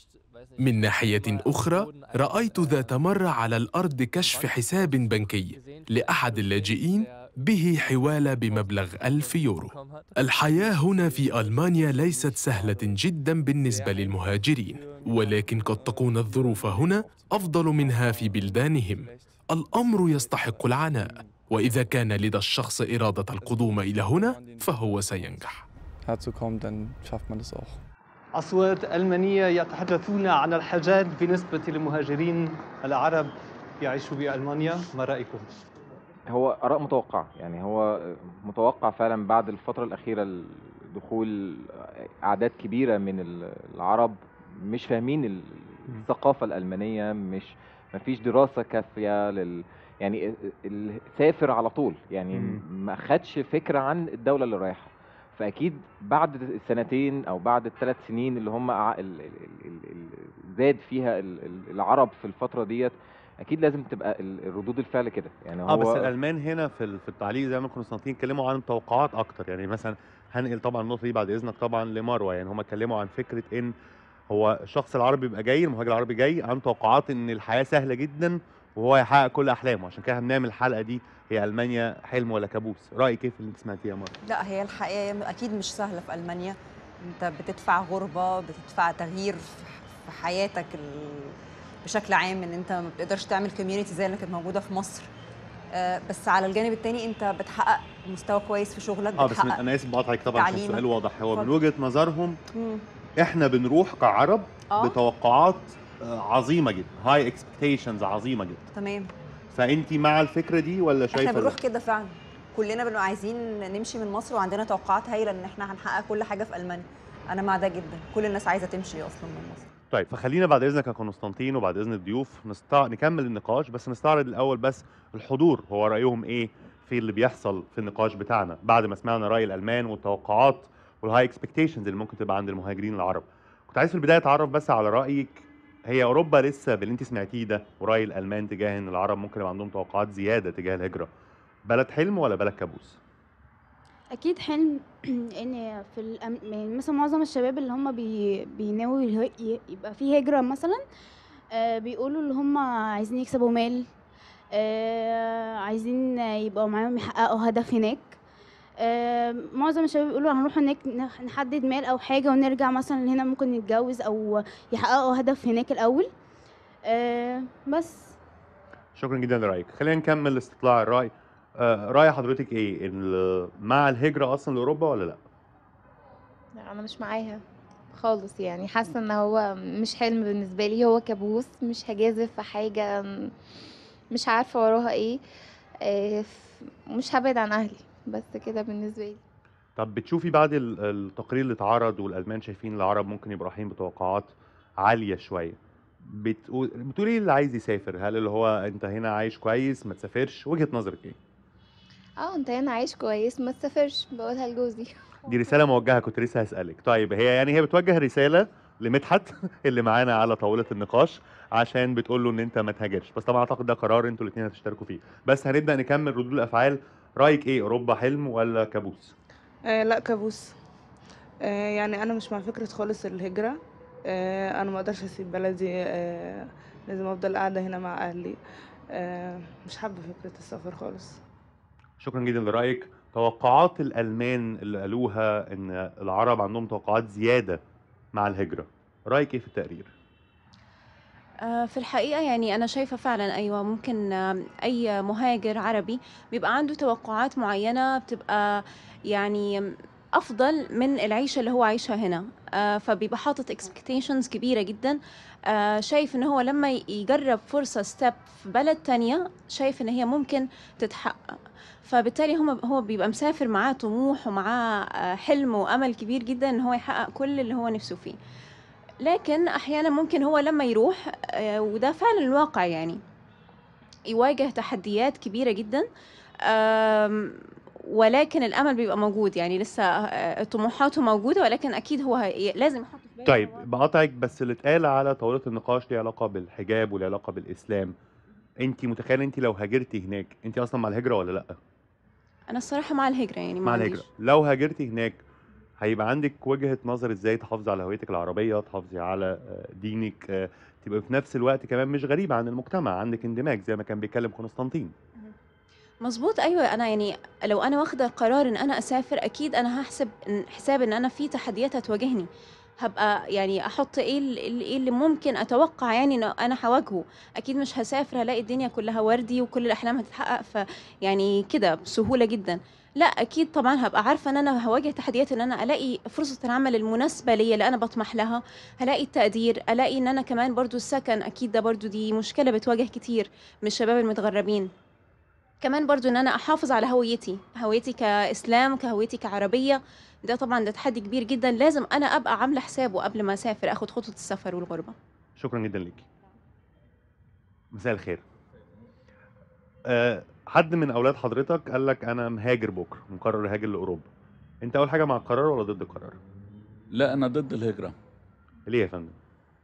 من ناحية أخرى، رأيت ذات مرة على الأرض كشف حساب بنكي لأحد اللاجئين به حوالة بمبلغ 1000 يورو. الحياة هنا في ألمانيا ليست سهلة جدا بالنسبة للمهاجرين، ولكن قد تكون الظروف هنا أفضل منها في بلدانهم. الأمر يستحق العناء، وإذا كان لدى الشخص إرادة القدوم إلى هنا فهو سينجح. أصوات ألمانية يتحدثون عن الحاجات بالنسبة للمهاجرين العرب يعيشوا بألمانيا، ما رأيكم؟ هو آراء متوقعة، يعني هو متوقع فعلا بعد الفترة الأخيرة دخول أعداد كبيرة من العرب مش فاهمين الثقافة الألمانية، ما فيش دراسة كافية يعني سافر على طول، يعني ما خدش فكرة عن الدولة اللي رايحة. فأكيد بعد السنتين أو بعد الثلاث سنين اللي هم زاد فيها العرب في الفترة ديت، أكيد لازم تبقى ردود الفعل كده. يعني هو بس الألمان هنا في التعليق زي ما كنا سنتين اتكلموا عن توقعات أكتر. يعني مثلا هنقل طبعا النقطة دي بعد إذنك طبعا لمروة. يعني هم اتكلموا عن فكرة إن هو الشخص العربي بيبقى جاي، المهاجر العربي جاي عن توقعات إن الحياة سهلة جدا وهو هيحقق كل أحلامه. عشان كده بنعمل الحلقة دي، هي ألمانيا حلم ولا كابوس؟ رأيك كيف اللي انت سمعتيه يا مرة؟ لا، هي الحقيقة أكيد مش سهلة في ألمانيا. أنت بتدفع غربة، بتدفع تغيير في حياتك بشكل عام، إن أنت ما بتقدرش تعمل كوميونيتي زي اللي كانت موجودة في مصر. بس على الجانب الثاني أنت بتحقق مستوى كويس في شغلك. بس أنا آسف بقاطعك طبعا عشان السؤال واضح. هو من وجهة نظرهم إحنا بنروح كعرب بتوقعات عظيمة جدا، هاي اكسبكتيشنز عظيمة جدا. تمام. فأنت مع الفكرة دي ولا شايفة؟ احنا بنروح كده فعلا، كلنا بنبقى عايزين نمشي من مصر وعندنا توقعات هايلة ان احنا هنحقق كل حاجة في ألمانيا. انا مع ده جدا، كل الناس عايزة تمشي اصلا من مصر. طيب فخلينا بعد اذنك يا قسطنطين وبعد اذن الضيوف نكمل النقاش، بس نستعرض الاول بس الحضور هو رايهم ايه في اللي بيحصل في النقاش بتاعنا بعد ما سمعنا راي الالمان والتوقعات والهاي اكسبكتيشنز اللي ممكن تبقى عند المهاجرين العرب. كنت عايز في البدايه اتعرف بس على رايك، هي اوروبا لسه باللي انت سمعتيه ده وراي الالمان تجاه ان العرب ممكن يبقى عندهم توقعات زياده تجاه الهجره، بلد حلم ولا بلد كابوس؟ اكيد حلم. ان يعني مثلا معظم الشباب اللي هم بيناووا يبقى في هجره مثلا، بيقولوا اللي هم عايزين يكسبوا مال، عايزين يبقوا معاهم يحققوا هدف هناك. معظم الشباب بيقولوا هنروح هناك نحدد مال او حاجه ونرجع مثلا هنا ممكن نتجوز او يحققوا هدف هناك الاول. بس شكرا جدا لرايك. خلينا نكمل استطلاع الراي. راي حضرتك ايه، مع الهجره اصلا لاوروبا ولا لا؟ لا انا مش معاها خالص، يعني حاسه ان هو مش حلم بالنسبه لي، هو كابوس. مش هجازف في حاجه مش عارفه وراها ايه. مش هبعد عن اهلي بس كده بالنسبه لي. طب بتشوفي بعد التقرير اللي اتعرض والالمان شايفين العرب ممكن يبقوا رايحين بتوقعات عاليه شويه، بتقولي ايه اللي عايز يسافر؟ هل اللي هو انت هنا عايش كويس ما تسافرش؟ وجهه نظرك ايه؟ انت هنا عايش كويس ما تسافرش، بقولها لجوزي. دي رساله موجهه، كنت لسه هسالك. طيب هي بتوجه رساله لمدحت اللي معانا على طاوله النقاش، عشان بتقول له ان انت ما تهاجرش، بس طبعا اعتقد ده قرار انتوا الاثنين هتشتركوا فيه. بس هنبدا نكمل ردود الافعال. رايك ايه، اوروبا حلم ولا كابوس؟ لا كابوس. يعني انا مش مع فكره خالص الهجره. انا ما اقدرش اسيب بلدي. لازم افضل قاعده هنا مع اهلي. مش حابه فكره السفر خالص. شكرا جدا لرايك. توقعات الالمان اللي قالوها ان العرب عندهم توقعات زياده مع الهجره، رايك ايه في التقرير؟ في الحقيقة يعني أنا شايفة فعلا أيوة ممكن أي مهاجر عربي بيبقى عنده توقعات معينة بتبقى يعني أفضل من العيشة اللي هو عايشها هنا. فبيبقى حاطط expectations كبيرة جدا. شايف إن هو لما يجرب فرصة ستيب في بلد تانية شايف إن هي ممكن تتحقق. فبالتالي هو بيبقى مسافر معاه طموح ومعاه حلم وأمل كبير جدا إن هو يحقق كل اللي هو نفسه فيه. لكن احيانا ممكن هو لما يروح وده فعلا الواقع يعني يواجه تحديات كبيرة جدا. ولكن الامل بيبقى موجود، يعني لسه طموحاته موجودة، ولكن اكيد هو لازم يحط في باله. طيب بقاطعك، بس اللي اتقال على طاوله النقاش ليه علاقه بالحجاب وليه علاقه بالاسلام. انت متخيله انت لو هاجرتي هناك، انت اصلا مع الهجره ولا لا؟ انا الصراحة مع الهجرة، يعني مع الهجره. لو هاجرتي هناك هيبقى عندك وجهة نظر ازاي تحافظي على هويتك العربية، تحافظي على دينك، تبقى في نفس الوقت كمان مش غريبة عن المجتمع، عندك اندماج زي ما كان بيتكلم قسطنطين. مظبوط. ايوه انا يعني لو انا واخده قرار ان انا اسافر اكيد انا هحسب حساب ان انا في تحديات هتواجهني. هبقى يعني احط ايه اللي ممكن اتوقع يعني ان انا هواجهه. اكيد مش هسافر هلاقي الدنيا كلها وردي وكل الاحلام هتتحقق يعني كده بسهوله جدا. لا اكيد طبعا هبقى عارفه ان انا هواجه تحديات، ان انا الاقي فرصه العمل المناسبه ليا اللي انا بطمح لها، هلاقي التقدير، الاقي ان انا كمان برضو السكن. اكيد ده برضو دي مشكله بتواجه كتير من الشباب المتغربين. كمان برضو ان انا احافظ على هويتي كاسلام، كهويتي كعربيه. ده طبعا ده تحدي كبير جدا، لازم انا ابقى عامله حسابه قبل ما اسافر اخد خطوه السفر والغربه. شكرا جدا ليكي. مساء الخير. حد من اولاد حضرتك قال لك انا مهاجر بكره، مقرر هاجر لاوروبا. انت اول حاجه مع القرار ولا ضد القرار؟ لا انا ضد الهجره. ليه يا فندم؟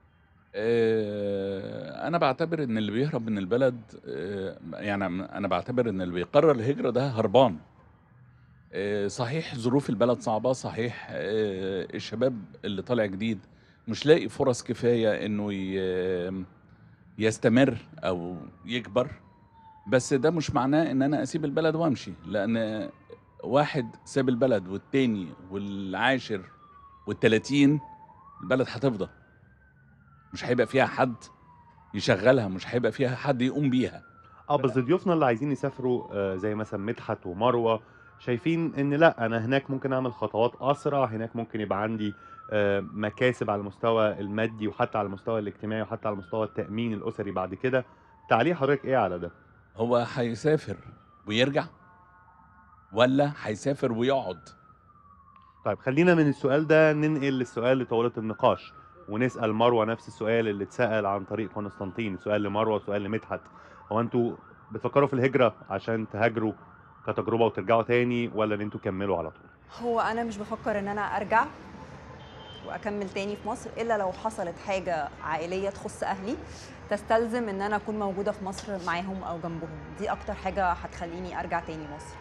انا بعتبر ان اللي بيهرب من البلد، يعني انا بعتبر ان اللي بيقرر الهجره ده هربان. صحيح ظروف البلد صعبه، صحيح الشباب اللي طالع جديد مش لاقي فرص كفايه انه يستمر او يكبر، بس ده مش معناه ان انا اسيب البلد وامشي، لان واحد ساب البلد والتاني والعاشر والتلاتين البلد هتفضى، مش هيبقى فيها حد يشغلها، مش هيبقى فيها حد يقوم بيها. بس ضيوفنا اللي عايزين يسافروا زي مثلا مدحت ومروه شايفين ان لا، انا هناك ممكن اعمل خطوات اسرع، هناك ممكن يبقى عندي مكاسب على المستوى المادي وحتى على المستوى الاجتماعي وحتى على مستوى التأمين الأسري بعد كده. تعليق حضرتك ايه على ده؟ هو هيسافر ويرجع ولا هيسافر ويقعد؟ طيب خلينا من السؤال ده ننقل للسؤال لطاولة النقاش ونسأل مروة نفس السؤال اللي اتسأل عن طريق قسطنطين، سؤال لمروة وسؤال لمدحت. هو انتوا بتفكروا في الهجرة عشان تهاجروا كتجربة وترجعوا تاني، ولا ان انتوا تكملوا على طول؟ هو انا مش بفكر ان انا ارجع واكمل تاني في مصر الا لو حصلت حاجه عائليه تخص اهلي تستلزم ان انا اكون موجوده في مصر معاهم او جنبهم. دي اكتر حاجه هتخليني ارجع تاني مصر.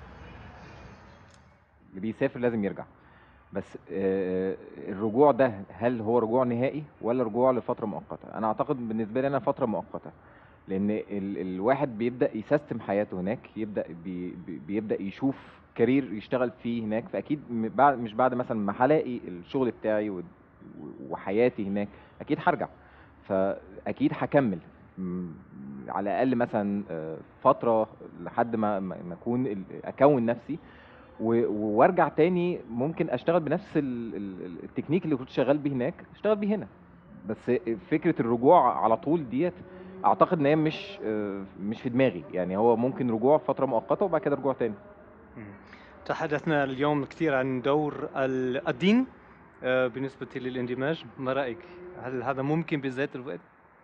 اللي بيسافر لازم يرجع، بس الرجوع ده هل هو رجوع نهائي ولا رجوع لفتره مؤقته؟ انا اعتقد بالنسبه لي انا فتره مؤقته، لان الواحد بيبدا يسيستم حياته هناك، بيبدا يشوف كارير يشتغل فيه هناك. فاكيد مش بعد مثلا ما هلاقي الشغل بتاعي وحياتي هناك اكيد هرجع، فاكيد هكمل على الاقل مثلا فتره لحد ما اكون اكون نفسي وارجع تاني. ممكن اشتغل بنفس التكنيك اللي كنت شغال بيه هناك اشتغل بيه هنا. بس فكره الرجوع على طول ديت اعتقد ان هي مش في دماغي، يعني هو ممكن رجوع فتره مؤقته وبعد كده رجوع تاني. تحدثنا اليوم كثير عن دور الدين بالنسبة للاندماج، ما رأيك؟ هل هذا ممكن بذات الوقت؟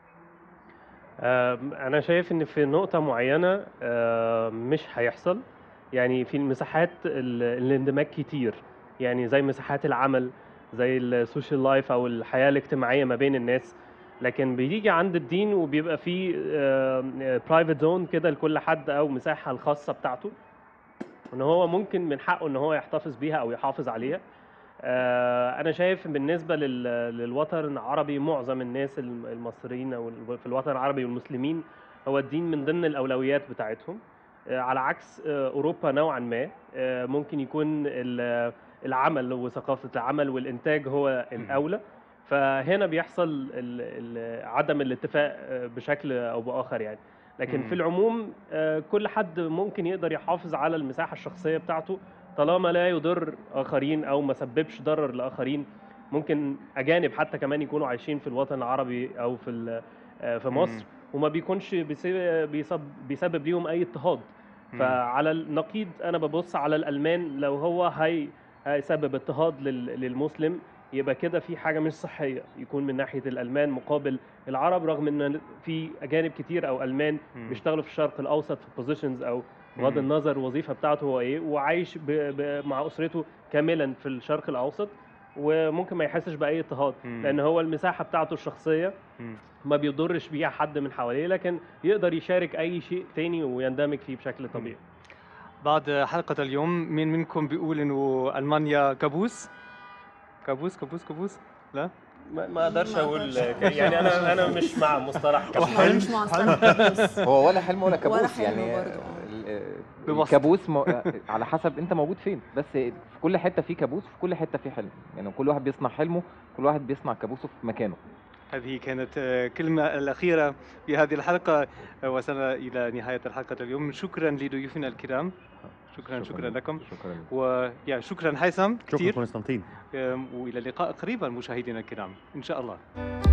أنا شايف إن في نقطة معينة مش هيحصل، يعني في المساحات الاندماج كتير، يعني زي مساحات العمل، زي السوشيال لايف أو الحياة الاجتماعية ما بين الناس، لكن بيجي عند الدين وبيبقى فيه برايفت زون كده لكل حد أو مساحة الخاصة بتاعته، إن هو ممكن من حقه إن هو يحتفظ بيها أو يحافظ عليها. أنا شايف بالنسبة للوطن العربي معظم الناس المصريين أو في الوطن العربي والمسلمين هو الدين من ضمن الأولويات بتاعتهم، على عكس أوروبا نوعا ما ممكن يكون العمل وثقافة العمل والإنتاج هو الأولى، فهنا بيحصل عدم الاتفاق بشكل أو بآخر يعني. لكن في العموم كل حد ممكن يقدر يحافظ على المساحة الشخصية بتاعته طالما لا يضر آخرين أو ما سببش ضرر لآخرين. ممكن أجانب حتى كمان يكونوا عايشين في الوطن العربي أو في مصر وما بيكونش بيسبب ليهم أي اضطهاد. فعلى النقيض أنا ببص على الألمان، لو هو هيسبب اضطهاد للمسلم يبقى كده في حاجة مش صحية يكون من ناحية الألمان مقابل العرب، رغم إن في أجانب كتير أو ألمان بيشتغلوا في الشرق الأوسط في بوزيشنز أو بغض النظر الوظيفة بتاعته هو إيه، وعايش مع أسرته كاملا في الشرق الأوسط وممكن ما يحسش بأي اضطهاد، لأن هو المساحة بتاعته الشخصية ما بيضرش بيها حد من حواليه، لكن يقدر يشارك أي شيء تاني ويندمج فيه بشكل طبيعي. بعد حلقة اليوم مين منكم بيقول إنه ألمانيا كابوس؟ كابوس؟ لا؟ ما اقدرش اقول يعني انا مش مع مصطلح كابوس. مش مع مصطلح كابوس. هو ولا حلم ولا كابوس، ولا حلم يعني برضه. الكابوس على حسب انت موجود فين، بس في كل حته في كابوس وفي كل حته في حلم، يعني كل واحد بيصنع حلمه، كل واحد بيصنع كابوسه في مكانه. هذه كانت كلمة الأخيرة في هذه الحلقة، وصلنا إلى نهاية الحلقة اليوم. شكرا لضيوفنا الكرام. شكرا لكم. شكرا هيثم كثير. شكرا قسطنطين. والى اللقاء قريبا مشاهدينا الكرام ان شاء الله.